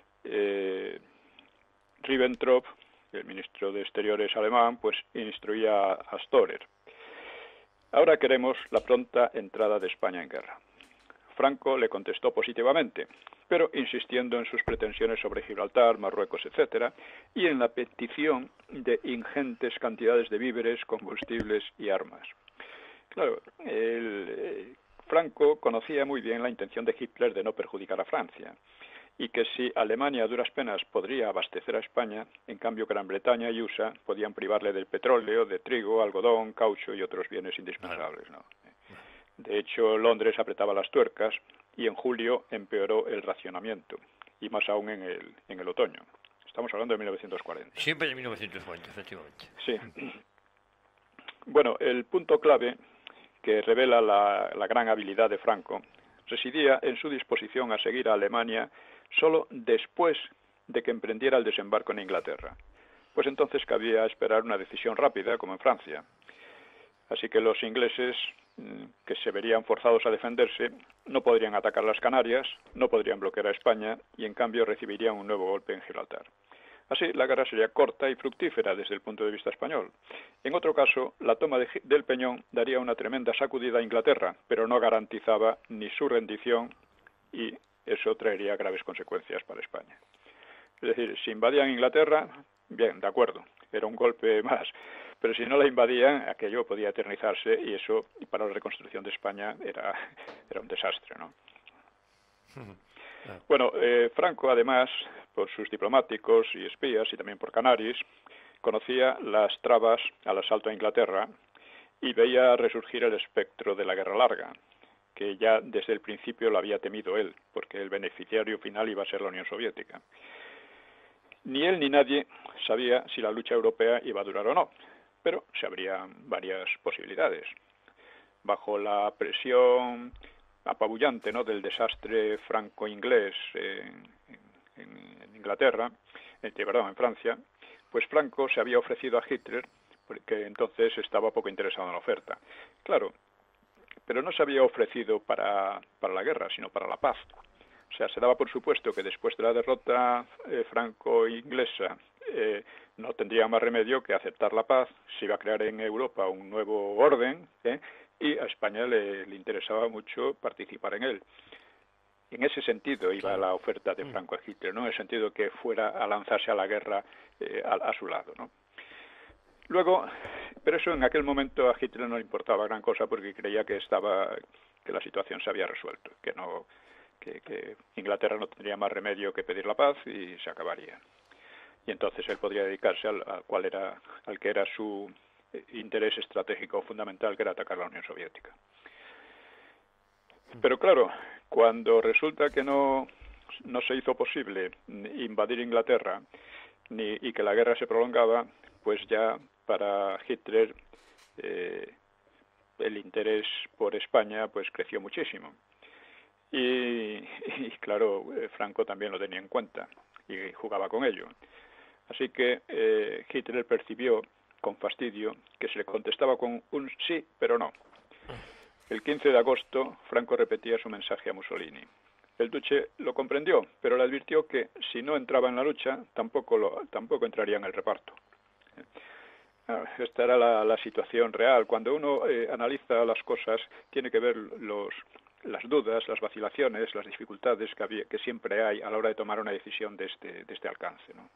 Ribbentrop, el ministro de Exteriores alemán, pues instruía a Storer: ahora queremos la pronta entrada de España en guerra. Franco le contestó positivamente, pero insistiendo en sus pretensiones sobre Gibraltar, Marruecos, etc., y en la petición de ingentes cantidades de víveres, combustibles y armas. Claro, Franco conocía muy bien la intención de Hitler de no perjudicar a Francia, y que si Alemania a duras penas podría abastecer a España, en cambio Gran Bretaña y USA podían privarle del petróleo, de trigo, algodón, caucho y otros bienes indispensables, ¿no? De hecho, Londres apretaba las tuercas y en julio empeoró el racionamiento, y más aún en el otoño. Estamos hablando de 1940. Siempre de 1940, efectivamente. Sí. Bueno, el punto clave que revela la gran habilidad de Franco residía en su disposición a seguir a Alemania solo después de que emprendiera el desembarco en Inglaterra. Pues entonces cabía esperar una decisión rápida, como en Francia. Así que los ingleses que se verían forzados a defenderse, no podrían atacar las Canarias, no podrían bloquear a España y en cambio recibirían un nuevo golpe en Gibraltar. Así, la guerra sería corta y fructífera desde el punto de vista español. En otro caso, la toma del Peñón daría una tremenda sacudida a Inglaterra, pero no garantizaba ni su rendición y eso traería graves consecuencias para España. Es decir, si invadían Inglaterra, bien, de acuerdo, era un golpe más. Pero si no la invadían, aquello podía eternizarse y eso, para la reconstrucción de España, era un desastre, ¿no? Bueno, Franco, además, por sus diplomáticos y espías, y también por Canaris, conocía las trabas al asalto a Inglaterra y veía resurgir el espectro de la guerra larga, que ya desde el principio lo había temido él, porque el beneficiario final iba a ser la Unión Soviética. Ni él ni nadie sabía si la lucha europea iba a durar o no, pero se abrían varias posibilidades. Bajo la presión apabullante, ¿no?, del desastre franco-inglés en Inglaterra, en Francia, pues Franco se había ofrecido a Hitler, porque entonces estaba poco interesado en la oferta. Claro, pero no se había ofrecido para la guerra, sino para la paz. O sea, se daba por supuesto que después de la derrota franco-inglesa no tendría más remedio que aceptar la paz, se iba a crear en Europa un nuevo orden, y a España le interesaba mucho participar en él. En ese sentido iba la oferta de Franco a Hitler, no en el sentido que fuera a lanzarse a la guerra a su lado, ¿no? Luego, pero eso en aquel momento a Hitler no le importaba gran cosa porque creía que la situación se había resuelto, que Inglaterra no tendría más remedio que pedir la paz y se acabaría. Y entonces él podría dedicarse al que era su interés estratégico fundamental, que era atacar a la Unión Soviética. Pero claro, cuando resulta que no se hizo posible invadir Inglaterra y que la guerra se prolongaba, pues ya para Hitler el interés por España pues creció muchísimo. Y claro, Franco también lo tenía en cuenta y jugaba con ello. Así que Hitler percibió con fastidio que se le contestaba con un sí, pero no. El 15 de agosto, Franco repetía su mensaje a Mussolini. El duce lo comprendió, pero le advirtió que si no entraba en la lucha, tampoco entraría en el reparto. Esta era la situación real. Cuando uno analiza las cosas, tiene que ver las dudas, las vacilaciones, las dificultades que siempre hay a la hora de tomar una decisión de este alcance, ¿no?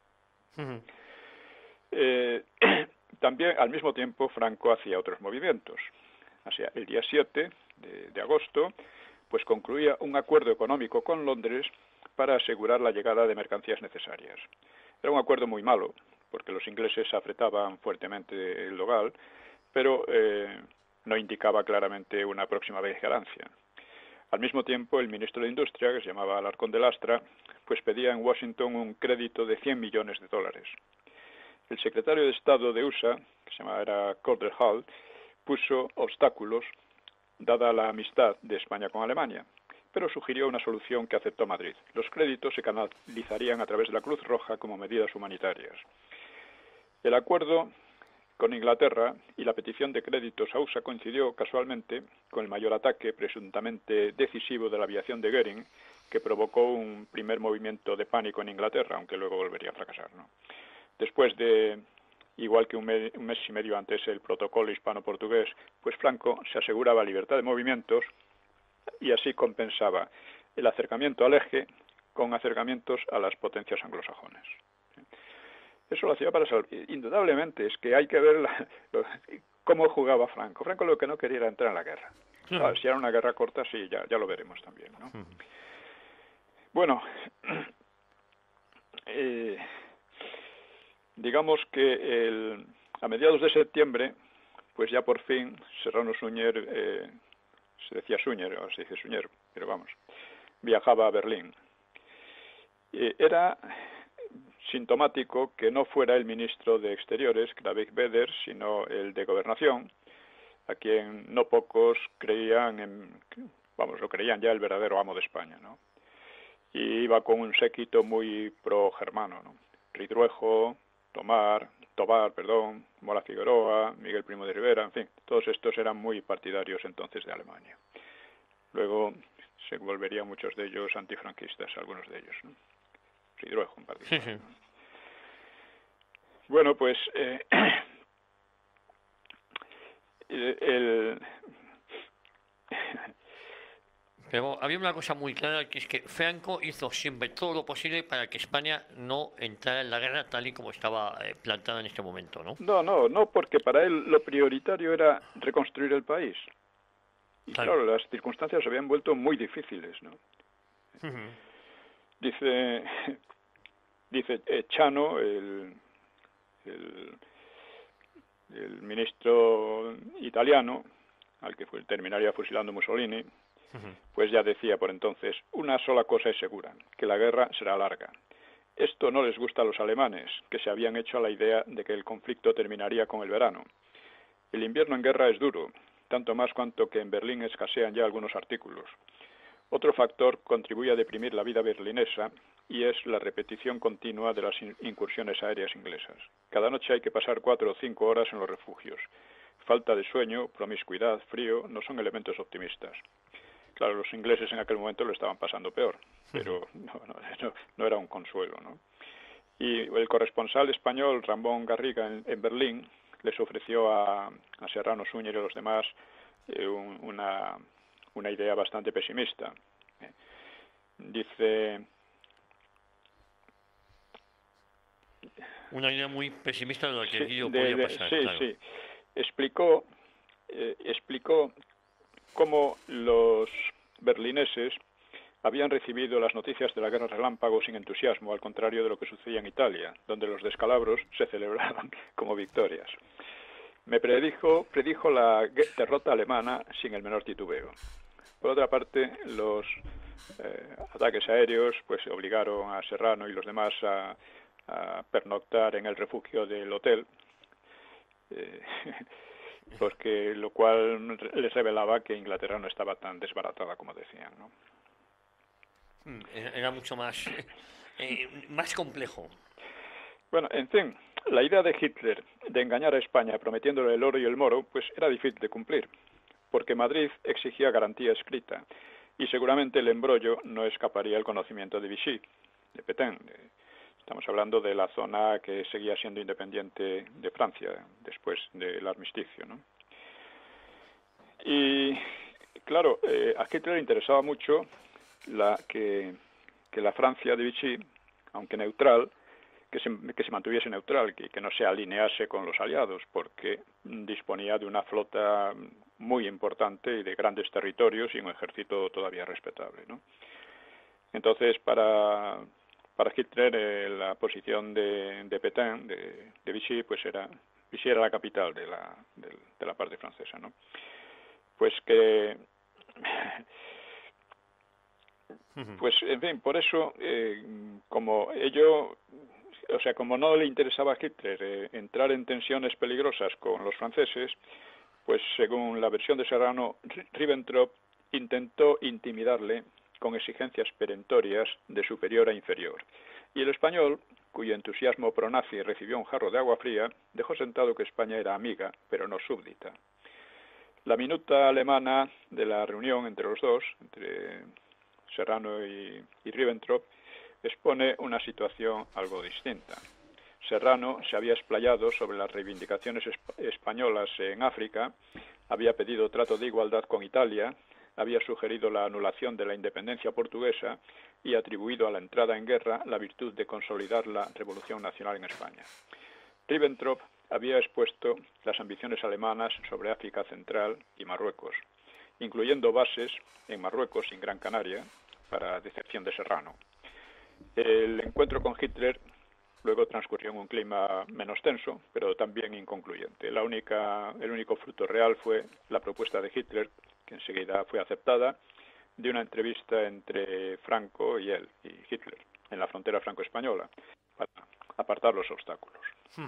También, al mismo tiempo, Franco hacía otros movimientos. O sea, el día 7 de agosto, pues concluía un acuerdo económico con Londres para asegurar la llegada de mercancías necesarias. Era un acuerdo muy malo, porque los ingleses apretaban fuertemente el dogal, pero no indicaba claramente una próxima beligerancia. Al mismo tiempo, el ministro de Industria, que se llamaba Alarcón de Lastra, pues pedía en Washington un crédito de $100 millones. El secretario de Estado de USA, que se llamaba Cordell Hull, puso obstáculos, dada la amistad de España con Alemania, pero sugirió una solución que aceptó Madrid. Los créditos se canalizarían a través de la Cruz Roja como medidas humanitarias. El acuerdo con Inglaterra y la petición de créditos a USA coincidió casualmente con el mayor ataque presuntamente decisivo de la aviación de Goering, que provocó un primer movimiento de pánico en Inglaterra, aunque luego volvería a fracasar, ¿no? Después de, igual que un mes y medio antes, el protocolo hispano-portugués, pues Franco se aseguraba libertad de movimientos y así compensaba el acercamiento al eje con acercamientos a las potencias anglosajonas. Eso lo hacía para salvar. Indudablemente, es que hay que ver cómo jugaba Franco. Franco lo que no quería era entrar en la guerra. Claro, si era una guerra corta, sí, ya lo veremos también, ¿no? Bueno, digamos que a mediados de septiembre, pues ya por fin Serrano Suñer, se decía Suñer, ahora se dice Suñer, pero vamos, viajaba a Berlín. Era sintomático que no fuera el ministro de Exteriores, Kravik Beder, sino el de Gobernación, a quien no pocos creían lo creían ya el verdadero amo de España, ¿no? Y iba con un séquito muy pro-germano, ¿no? Ridruejo, Tomar, Tobar, perdón, Mola Figueroa, Miguel Primo de Rivera, en fin, todos estos eran muy partidarios entonces de Alemania. Luego se volverían muchos de ellos antifranquistas, algunos de ellos, ¿no? Ridruejo en particular. Sí, sí. Bueno, pues Pero había una cosa muy clara, que es que Franco hizo siempre todo lo posible para que España no entrara en la guerra tal y como estaba plantada en este momento, ¿no? No, porque para él lo prioritario era reconstruir el país. Y claro, las circunstancias se habían vuelto muy difíciles, ¿no? Dice Chano, el ministro italiano, al que terminaría fusilando Mussolini, pues ya decía por entonces: una sola cosa es segura, que la guerra será larga. Esto no les gusta a los alemanes, que se habían hecho a la idea de que el conflicto terminaría con el verano. El invierno en guerra es duro, tanto más cuanto que en Berlín escasean ya algunos artículos. Otro factor contribuye a deprimir la vida berlinesa y es la repetición continua de las incursiones aéreas inglesas. Cada noche hay que pasar 4 o 5 horas en los refugios. Falta de sueño, promiscuidad, frío, no son elementos optimistas. Claro, los ingleses en aquel momento lo estaban pasando peor, pero no era un consuelo, ¿no? Y el corresponsal español Ramón Garriga en Berlín les ofreció a Serrano Suñer y a los demás una idea bastante pesimista. Dice... Una idea muy pesimista de lo que podía pasar. Sí, claro. Sí. Explicó cómo los berlineses habían recibido las noticias de la guerra relámpago sin entusiasmo, al contrario de lo que sucedía en Italia, donde los descalabros se celebraban como victorias. Me predijo la derrota alemana sin el menor titubeo. Por otra parte, los ataques aéreos pues obligaron a Serrano y los demás a pernoctar en el refugio del hotel, porque lo cual les revelaba que Inglaterra no estaba tan desbaratada como decían, ¿no? Era mucho más complejo. Bueno, en fin, la idea de Hitler de engañar a España prometiéndole el oro y el moro, pues era difícil de cumplir, porque Madrid exigía garantía escrita, y seguramente el embrollo no escaparía al conocimiento de Vichy, de Pétain. Estamos hablando de la zona que seguía siendo independiente de Francia después del armisticio, ¿no? Y claro, a Hitler le interesaba mucho que la Francia de Vichy, aunque neutral, que se mantuviese neutral, que no se alinease con los aliados, porque disponía de una flota muy importante y de grandes territorios y un ejército todavía respetable, ¿no? Entonces, para Hitler, la posición de Pétain, de Vichy, pues Vichy era la capital de la parte francesa, ¿no? Pues que... Pues, en fin, por eso, como no le interesaba a Hitler entrar en tensiones peligrosas con los franceses, pues según la versión de Serrano, Ribbentrop intentó intimidarle con exigencias perentorias de superior a inferior. Y el español, cuyo entusiasmo pro-nazi recibió un jarro de agua fría, dejó sentado que España era amiga, pero no súbdita. La minuta alemana de la reunión entre los dos, entre Serrano y Ribbentrop, expone una situación algo distinta. Serrano se había explayado sobre las reivindicaciones españolas en África, había pedido trato de igualdad con Italia, había sugerido la anulación de la independencia portuguesa y atribuido a la entrada en guerra la virtud de consolidar la revolución nacional en España. Ribbentrop había expuesto las ambiciones alemanas sobre África Central y Marruecos, incluyendo bases en Marruecos y en Gran Canaria, para decepción de Serrano. El encuentro con Hitler luego transcurrió en un clima menos tenso, pero también inconcluyente. El único fruto real fue la propuesta de Hitler, que enseguida fue aceptada, de una entrevista entre Franco y Hitler, en la frontera franco-española, para apartar los obstáculos.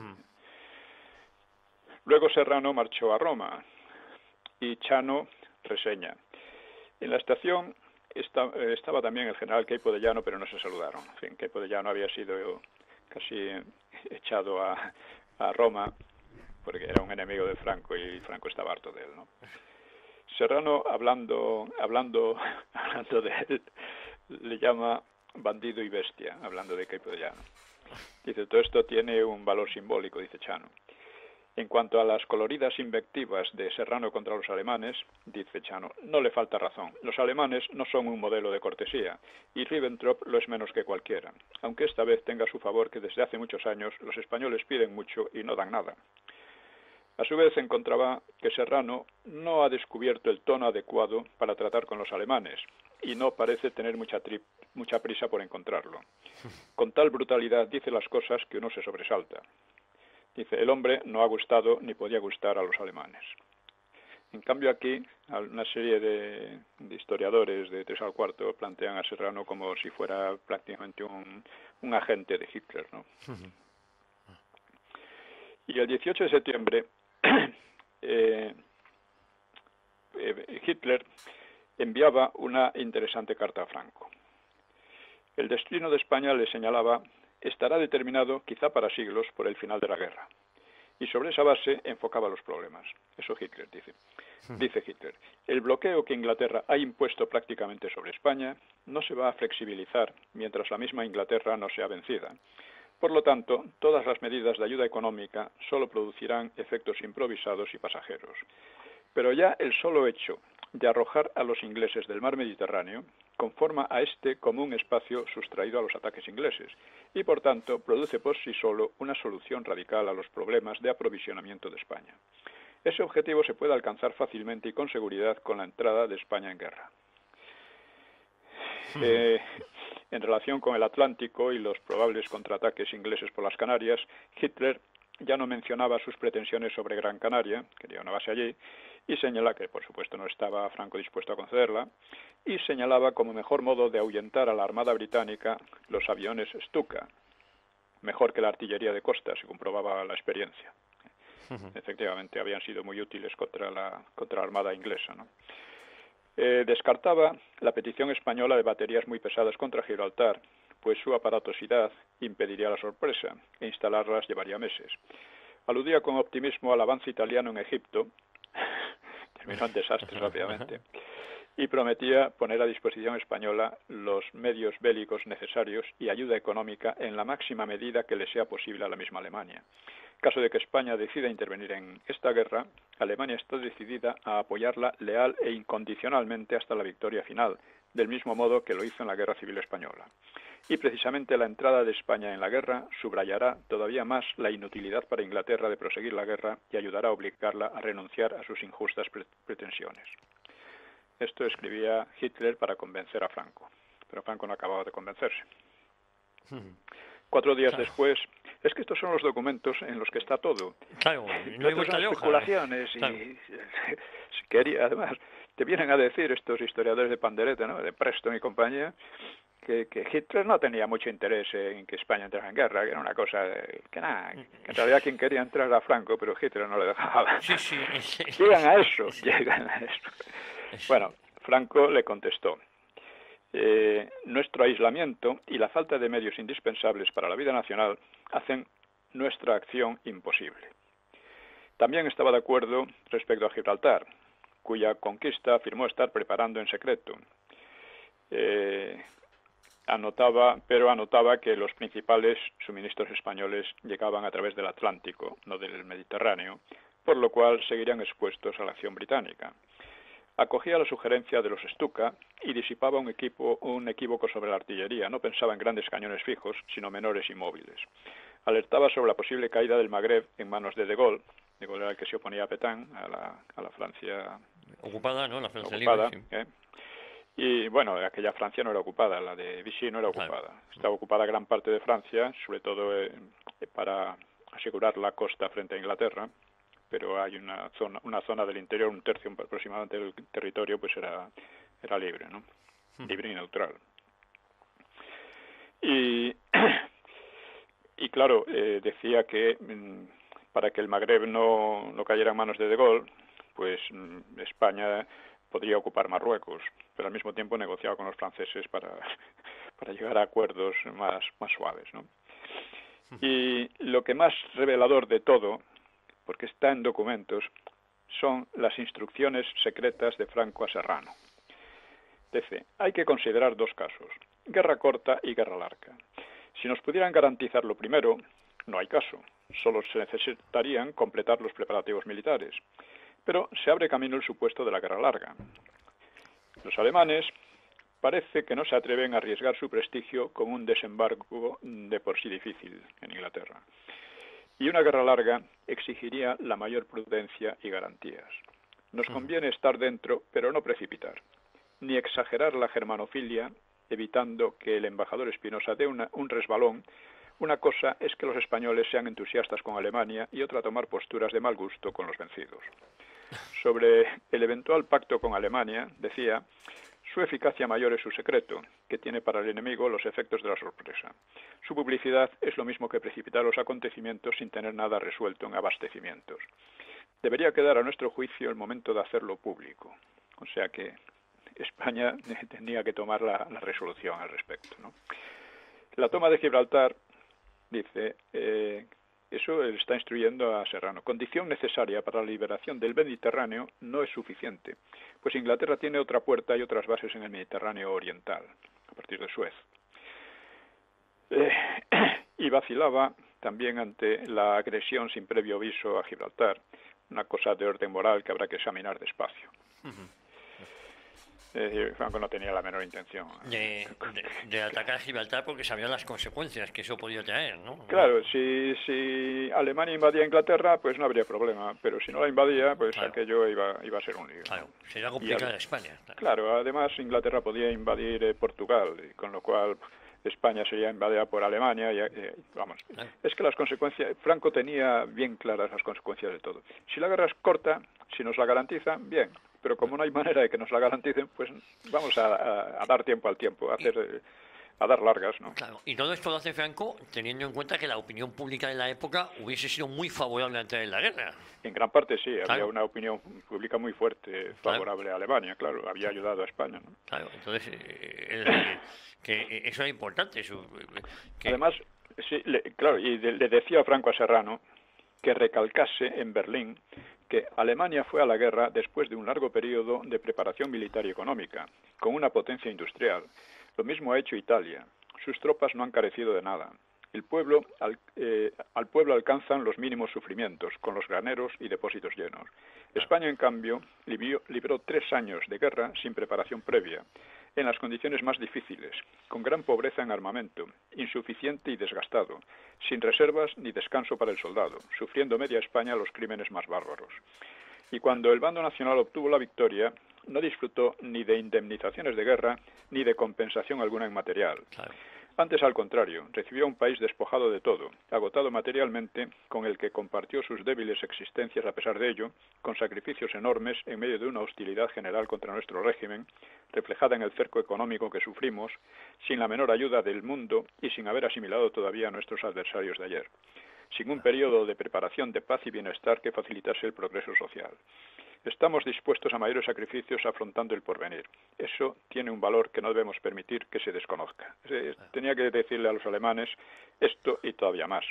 Luego Serrano marchó a Roma y Chano reseña. En la estación estaba también el general Queipo de Llano, pero no se saludaron. En fin, Queipo de Llano había sido casi echado a a Roma, porque era un enemigo de Franco y Franco estaba harto de él, ¿no? Serrano, hablando de él, le llama bandido y bestia, hablando de Queipo de Llano. Dice, todo esto tiene un valor simbólico, dice Chano. En cuanto a las coloridas invectivas de Serrano contra los alemanes, dice Chano, no le falta razón. Los alemanes no son un modelo de cortesía, y Ribbentrop lo es menos que cualquiera, aunque esta vez tenga a su favor que desde hace muchos años los españoles piden mucho y no dan nada. A su vez encontraba que Serrano no ha descubierto el tono adecuado para tratar con los alemanes, y no parece tener mucha prisa por encontrarlo. Con tal brutalidad dice las cosas que uno se sobresalta. Dice, el hombre no ha gustado ni podía gustar a los alemanes. En cambio aquí, una serie de historiadores de 3 al 4 plantean a Serrano como si fuera prácticamente un agente de Hitler, ¿no? Y el 18 de septiembre, Hitler enviaba una interesante carta a Franco. El destino de España, le señalaba, estará determinado quizá para siglos por el final de la guerra. Y sobre esa base enfocaba los problemas. Eso Hitler dice. Dice Hitler, el bloqueo que Inglaterra ha impuesto prácticamente sobre España no se va a flexibilizar mientras la misma Inglaterra no sea vencida. Por lo tanto, todas las medidas de ayuda económica solo producirán efectos improvisados y pasajeros. Pero ya el solo hecho de arrojar a los ingleses del mar Mediterráneo conforma a este como un espacio sustraído a los ataques ingleses y, por tanto, produce por sí solo una solución radical a los problemas de aprovisionamiento de España. Ese objetivo se puede alcanzar fácilmente y con seguridad con la entrada de España en guerra. En relación con el Atlántico y los probables contraataques ingleses por las Canarias, Hitler ya no mencionaba sus pretensiones sobre Gran Canaria, quería una base allí, y señala que, por supuesto, no estaba Franco dispuesto a concederla, y señalaba como mejor modo de ahuyentar a la Armada Británica los aviones Stuka, mejor que la artillería de costa, se comprobaba la experiencia. Efectivamente, habían sido muy útiles contra la Armada inglesa, ¿no? Descartaba la petición española de baterías muy pesadas contra Gibraltar, pues su aparatosidad impediría la sorpresa, e instalarlas llevaría meses. Aludía con optimismo al avance italiano en Egipto, terminó en desastre rápidamente, y prometía poner a disposición española los medios bélicos necesarios y ayuda económica en la máxima medida que le sea posible a la misma Alemania. En caso de que España decida intervenir en esta guerra, Alemania está decidida a apoyarla leal e incondicionalmente hasta la victoria final, del mismo modo que lo hizo en la Guerra Civil Española. Y precisamente la entrada de España en la guerra subrayará todavía más la inutilidad para Inglaterra de proseguir la guerra y ayudará a obligarla a renunciar a sus injustas pretensiones. Esto escribía Hitler para convencer a Franco, pero Franco no acababa de convencerse. 4 días después, es que estos son los documentos en los que está todo. Claro, no hay vuelta de hoja. Especulaciones claro. Y si quería, además, te vienen a decir estos historiadores de pandereta, ¿no?, de Preston y compañía, que Hitler no tenía mucho interés en que España entrara en guerra, que era una cosa que en realidad quien quería entrar era Franco, pero Hitler no le dejaba. Sí. Llegan a eso. Bueno, Franco le contestó. Nuestro aislamiento y la falta de medios indispensables para la vida nacional hacen nuestra acción imposible. También estaba de acuerdo respecto a Gibraltar, cuya conquista afirmó estar preparando en secreto. Anotaba que los principales suministros españoles llegaban a través del Atlántico, no del Mediterráneo, por lo cual seguirían expuestos a la acción británica. Acogía la sugerencia de los Stuka y disipaba un equívoco sobre la artillería. No pensaba en grandes cañones fijos, sino menores y móviles. Alertaba sobre la posible caída del Magreb en manos de Gaulle. De Gaulle era el que se oponía a Pétain, a la Francia ocupada, ¿no? La Francia ocupada, libre, sí. Y bueno, aquella Francia no era ocupada, la de Vichy no era ocupada. Claro. Estaba ocupada gran parte de Francia, sobre todo para asegurar la costa frente a Inglaterra, pero hay una zona del interior, 1/3 aproximadamente del territorio, pues era libre, ¿no? Libre y neutral. Y claro, decía que para que el Magreb no cayera en manos de Gaulle, pues España podría ocupar Marruecos, pero al mismo tiempo negociaba con los franceses para llegar a acuerdos más suaves, ¿no? Y lo que más revelador de todo, porque está en documentos, son las instrucciones secretas de Franco a Serrano. Dice, hay que considerar dos casos, guerra corta y guerra larga. Si nos pudieran garantizar lo primero, no hay caso, solo se necesitarían completar los preparativos militares. Pero se abre camino el supuesto de la guerra larga. Los alemanes parece que no se atreven a arriesgar su prestigio con un desembarco de por sí difícil en Inglaterra. Y una guerra larga exigiría la mayor prudencia y garantías. Nos conviene estar dentro, pero no precipitar, ni exagerar la germanofilia, evitando que el embajador Espinosa dé un resbalón. Una cosa es que los españoles sean entusiastas con Alemania y otra tomar posturas de mal gusto con los vencidos. Sobre el eventual pacto con Alemania, decía, su eficacia mayor es su secreto, que tiene para el enemigo los efectos de la sorpresa. Su publicidad es lo mismo que precipitar los acontecimientos sin tener nada resuelto en abastecimientos. Debería quedar a nuestro juicio el momento de hacerlo público. O sea que España tenía que tomar la resolución al respecto, ¿no? La toma de Gibraltar, dice, eso está instruyendo a Serrano. Condición necesaria para la liberación del Mediterráneo no es suficiente, pues Inglaterra tiene otra puerta y otras bases en el Mediterráneo oriental, a partir de Suez. Y vacilaba también ante la agresión sin previo aviso a Gibraltar, una cosa de orden moral que habrá que examinar despacio. Franco no tenía la menor intención de atacar a Gibraltar porque sabía las consecuencias que eso podía traer, ¿no? Claro, si Alemania invadía Inglaterra, pues no habría problema, pero si no la invadía, pues claro, aquello iba a ser un lío. Claro, sería complicado España. Claro, además Inglaterra podía invadir Portugal, con lo cual España sería invadida por Alemania. Vamos, claro. Es que las consecuencias, Franco tenía bien claras las consecuencias de todo. Si la guerra es corta, si nos la garantizan, bien. Pero como no hay manera de que nos la garanticen, pues vamos a dar tiempo al tiempo, a dar largas, ¿no? Claro, y todo esto lo hace Franco teniendo en cuenta que la opinión pública de la época hubiese sido muy favorable a entrar en la guerra. En gran parte sí, claro. Había una opinión pública muy fuerte, favorable a Alemania, claro, había ayudado a España, ¿no? Claro, entonces, que eso es importante. Eso, Además, sí, claro, y le decía Franco a Serrano que recalcase en Berlín que Alemania fue a la guerra después de un largo periodo de preparación militar y económica, con una potencia industrial. Lo mismo ha hecho Italia. Sus tropas no han carecido de nada. Al pueblo alcanzan los mínimos sufrimientos, con los graneros y depósitos llenos. España, en cambio, libró 3 años de guerra sin preparación previa, en las condiciones más difíciles, con gran pobreza en armamento, insuficiente y desgastado, sin reservas ni descanso para el soldado, sufriendo media España los crímenes más bárbaros. Y cuando el bando nacional obtuvo la victoria, no disfrutó ni de indemnizaciones de guerra ni de compensación alguna en material. Claro. Antes, al contrario, recibió un país despojado de todo, agotado materialmente, con el que compartió sus débiles existencias a pesar de ello, con sacrificios enormes en medio de una hostilidad general contra nuestro régimen, reflejada en el cerco económico que sufrimos, sin la menor ayuda del mundo y sin haber asimilado todavía a nuestros adversarios de ayer, sin un periodo de preparación de paz y bienestar que facilitase el progreso social. Estamos dispuestos a mayores sacrificios afrontando el porvenir. Eso tiene un valor que no debemos permitir que se desconozca. Tenía que decirle a los alemanes esto y todavía más.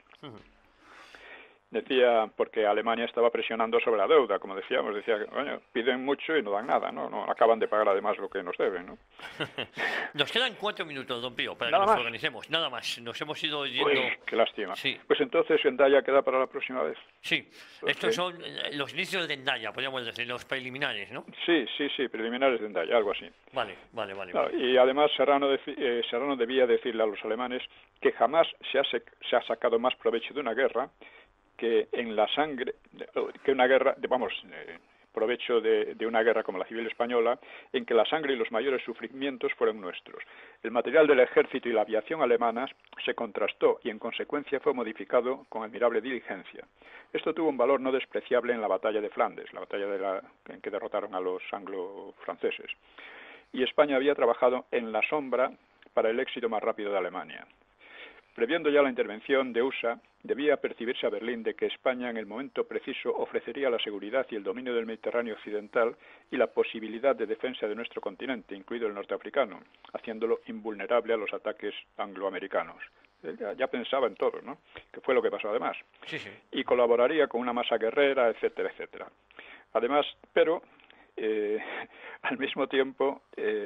Decía, porque Alemania estaba presionando sobre la deuda, como decíamos, decía que bueno, piden mucho y no dan nada, no acaban de pagar además lo que nos deben, ¿no? Nos quedan 4 minutos, don Pío, para ¿Nada que nos más? Organicemos. Nada más, nos hemos ido yendo... Uy, qué lástima. Sí. Pues entonces Endaya queda para la próxima vez. Sí, estos son los inicios de Endaya, podríamos decir, los preliminares, ¿no? Sí, preliminares de Endaya, algo así. Vale. Claro, y además Serrano debía decirle a los alemanes que jamás se ha sacado más provecho de una guerra que en la sangre, que una guerra, provecho de una guerra como la civil española, en que la sangre y los mayores sufrimientos fueron nuestros. El material del ejército y la aviación alemanas se contrastó y en consecuencia fue modificado con admirable diligencia. Esto tuvo un valor no despreciable en la batalla de Flandes, la batalla en que derrotaron a los anglo-franceses. Y España había trabajado en la sombra para el éxito más rápido de Alemania. Previendo ya la intervención de USA, debía percibirse a Berlín de que España en el momento preciso ofrecería la seguridad y el dominio del Mediterráneo occidental y la posibilidad de defensa de nuestro continente, incluido el norteafricano, haciéndolo invulnerable a los ataques angloamericanos. Él ya pensaba en todo, ¿no? Que fue lo que pasó además. Sí, sí. Y colaboraría con una masa guerrera, etcétera, etcétera. Además, pero al mismo tiempo,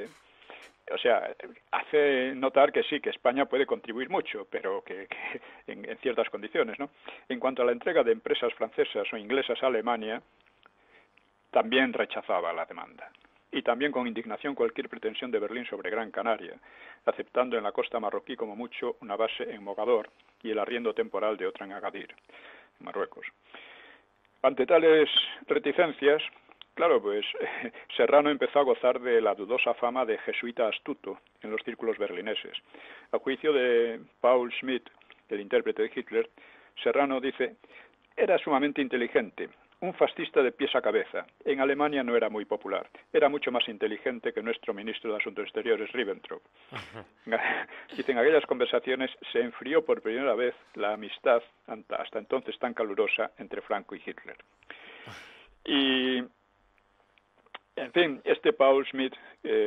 o sea, hace notar que sí, que España puede contribuir mucho, pero que en ciertas condiciones, ¿no? En cuanto a la entrega de empresas francesas o inglesas a Alemania, también rechazaba la demanda. Y también con indignación cualquier pretensión de Berlín sobre Gran Canaria, aceptando en la costa marroquí como mucho una base en Mogador y el arriendo temporal de otra en Agadir, en Marruecos. Ante tales reticencias, claro, pues Serrano empezó a gozar de la dudosa fama de jesuita astuto en los círculos berlineses. A juicio de Paul Schmidt, el intérprete de Hitler, Serrano dice: era sumamente inteligente, un fascista de pies a cabeza. En Alemania no era muy popular. Era mucho más inteligente que nuestro ministro de Asuntos Exteriores, Ribbentrop. Dice, en aquellas conversaciones se enfrió por primera vez la amistad, hasta entonces tan calurosa, entre Franco y Hitler. Y, en fin, este Paul Schmidt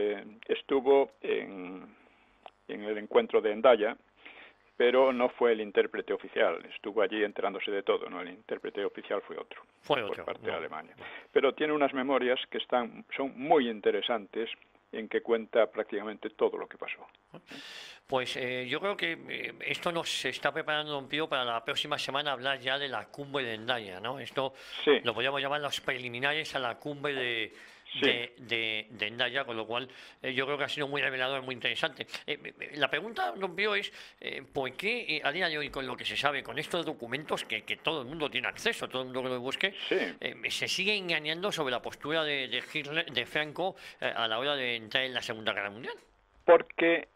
estuvo en el encuentro de Hendaya, pero no fue el intérprete oficial, estuvo allí enterándose de todo, ¿no? El intérprete oficial fue otro, por parte de Alemania. Pero tiene unas memorias que son muy interesantes, en que cuenta prácticamente todo lo que pasó. Pues yo creo que esto nos está preparando, don Pío, para la próxima semana hablar ya de la cumbre de Hendaya, ¿no? Esto sí. Lo podríamos llamar los preliminares a la cumbre de Hendaya, con lo cual yo creo que ha sido muy revelador, muy interesante. La pregunta, don Pío, es ¿por qué a día de hoy, con lo que se sabe, con estos documentos que todo el mundo tiene acceso, todo el mundo que lo busque, se sigue engañando sobre la postura de Hitler, de Franco, a la hora de entrar en la Segunda Guerra Mundial? Porque,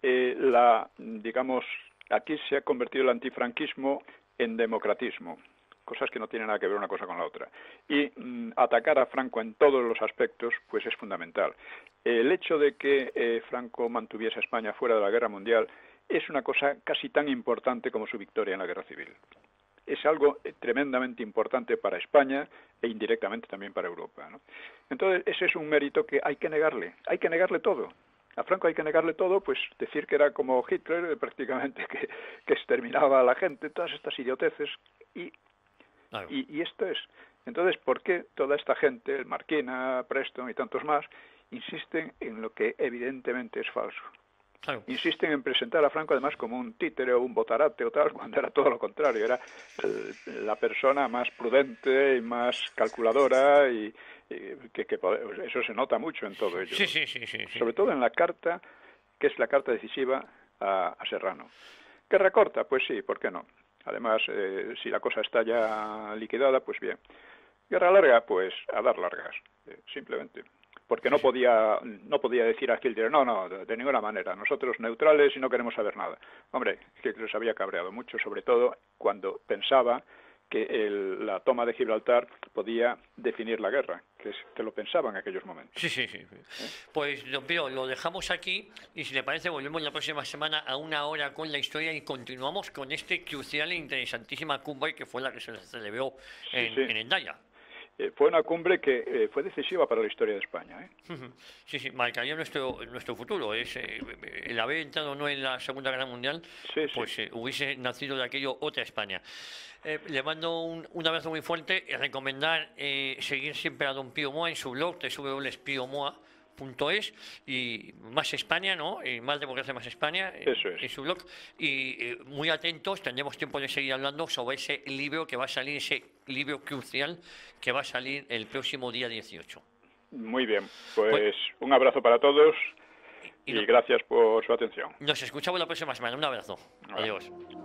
digamos, aquí se ha convertido el antifranquismo en democratismo, cosas que no tienen nada que ver una cosa con la otra. Y atacar a Franco en todos los aspectos, pues es fundamental. El hecho de que Franco mantuviese a España fuera de la guerra mundial es una cosa casi tan importante como su victoria en la guerra civil. Es algo tremendamente importante para España e indirectamente también para Europa, ¿no? Entonces, ese es un mérito que hay que negarle todo. A Franco hay que negarle todo, pues decir que era como Hitler, prácticamente, que exterminaba a la gente, todas estas idioteces, y esto es. Entonces, ¿por qué toda esta gente, el Marquina, Preston y tantos más, insisten en lo que evidentemente es falso? Claro. Insisten en presentar a Franco además como un títere o un botarate o tal, cuando era todo lo contrario, era la persona más prudente y más calculadora y que eso se nota mucho en todo ello. Sí. Sobre todo en la carta, que es la carta decisiva a Serrano. ¿Guerra corta? Pues sí, ¿por qué no? Además, si la cosa está ya liquidada, pues bien. ¿Guerra larga? Pues a dar largas, simplemente. Porque no podía decir a Hitler, no, de ninguna manera, nosotros neutrales y no queremos saber nada. Hombre, Hitler se había cabreado mucho, sobre todo cuando pensaba que la toma de Gibraltar podía definir la guerra, que lo pensaba en aquellos momentos. Sí. Pues, don Pío, lo dejamos aquí y si le parece volvemos la próxima semana a una hora con la historia y continuamos con este crucial e interesantísima cumbre que fue la que se celebró en Hendaya. Fue una cumbre que fue decisiva para la historia de España. Sí, marcaría nuestro futuro. El haber entrado no en la Segunda Guerra Mundial, pues hubiese nacido de aquello otra España. Le mando un abrazo muy fuerte y recomendar seguir siempre a don Pío Moa en su blog, www.piomoa.es, y Más España, ¿no? Y Más Democracia, Más España, Eso es. en su blog. Y muy atentos, tendremos tiempo de seguir hablando sobre ese libro que va a salir, ese libro crucial que va a salir el próximo día 18. Muy bien, pues un abrazo para todos y gracias por su atención. Nos escuchamos la próxima semana. Un abrazo. Adiós.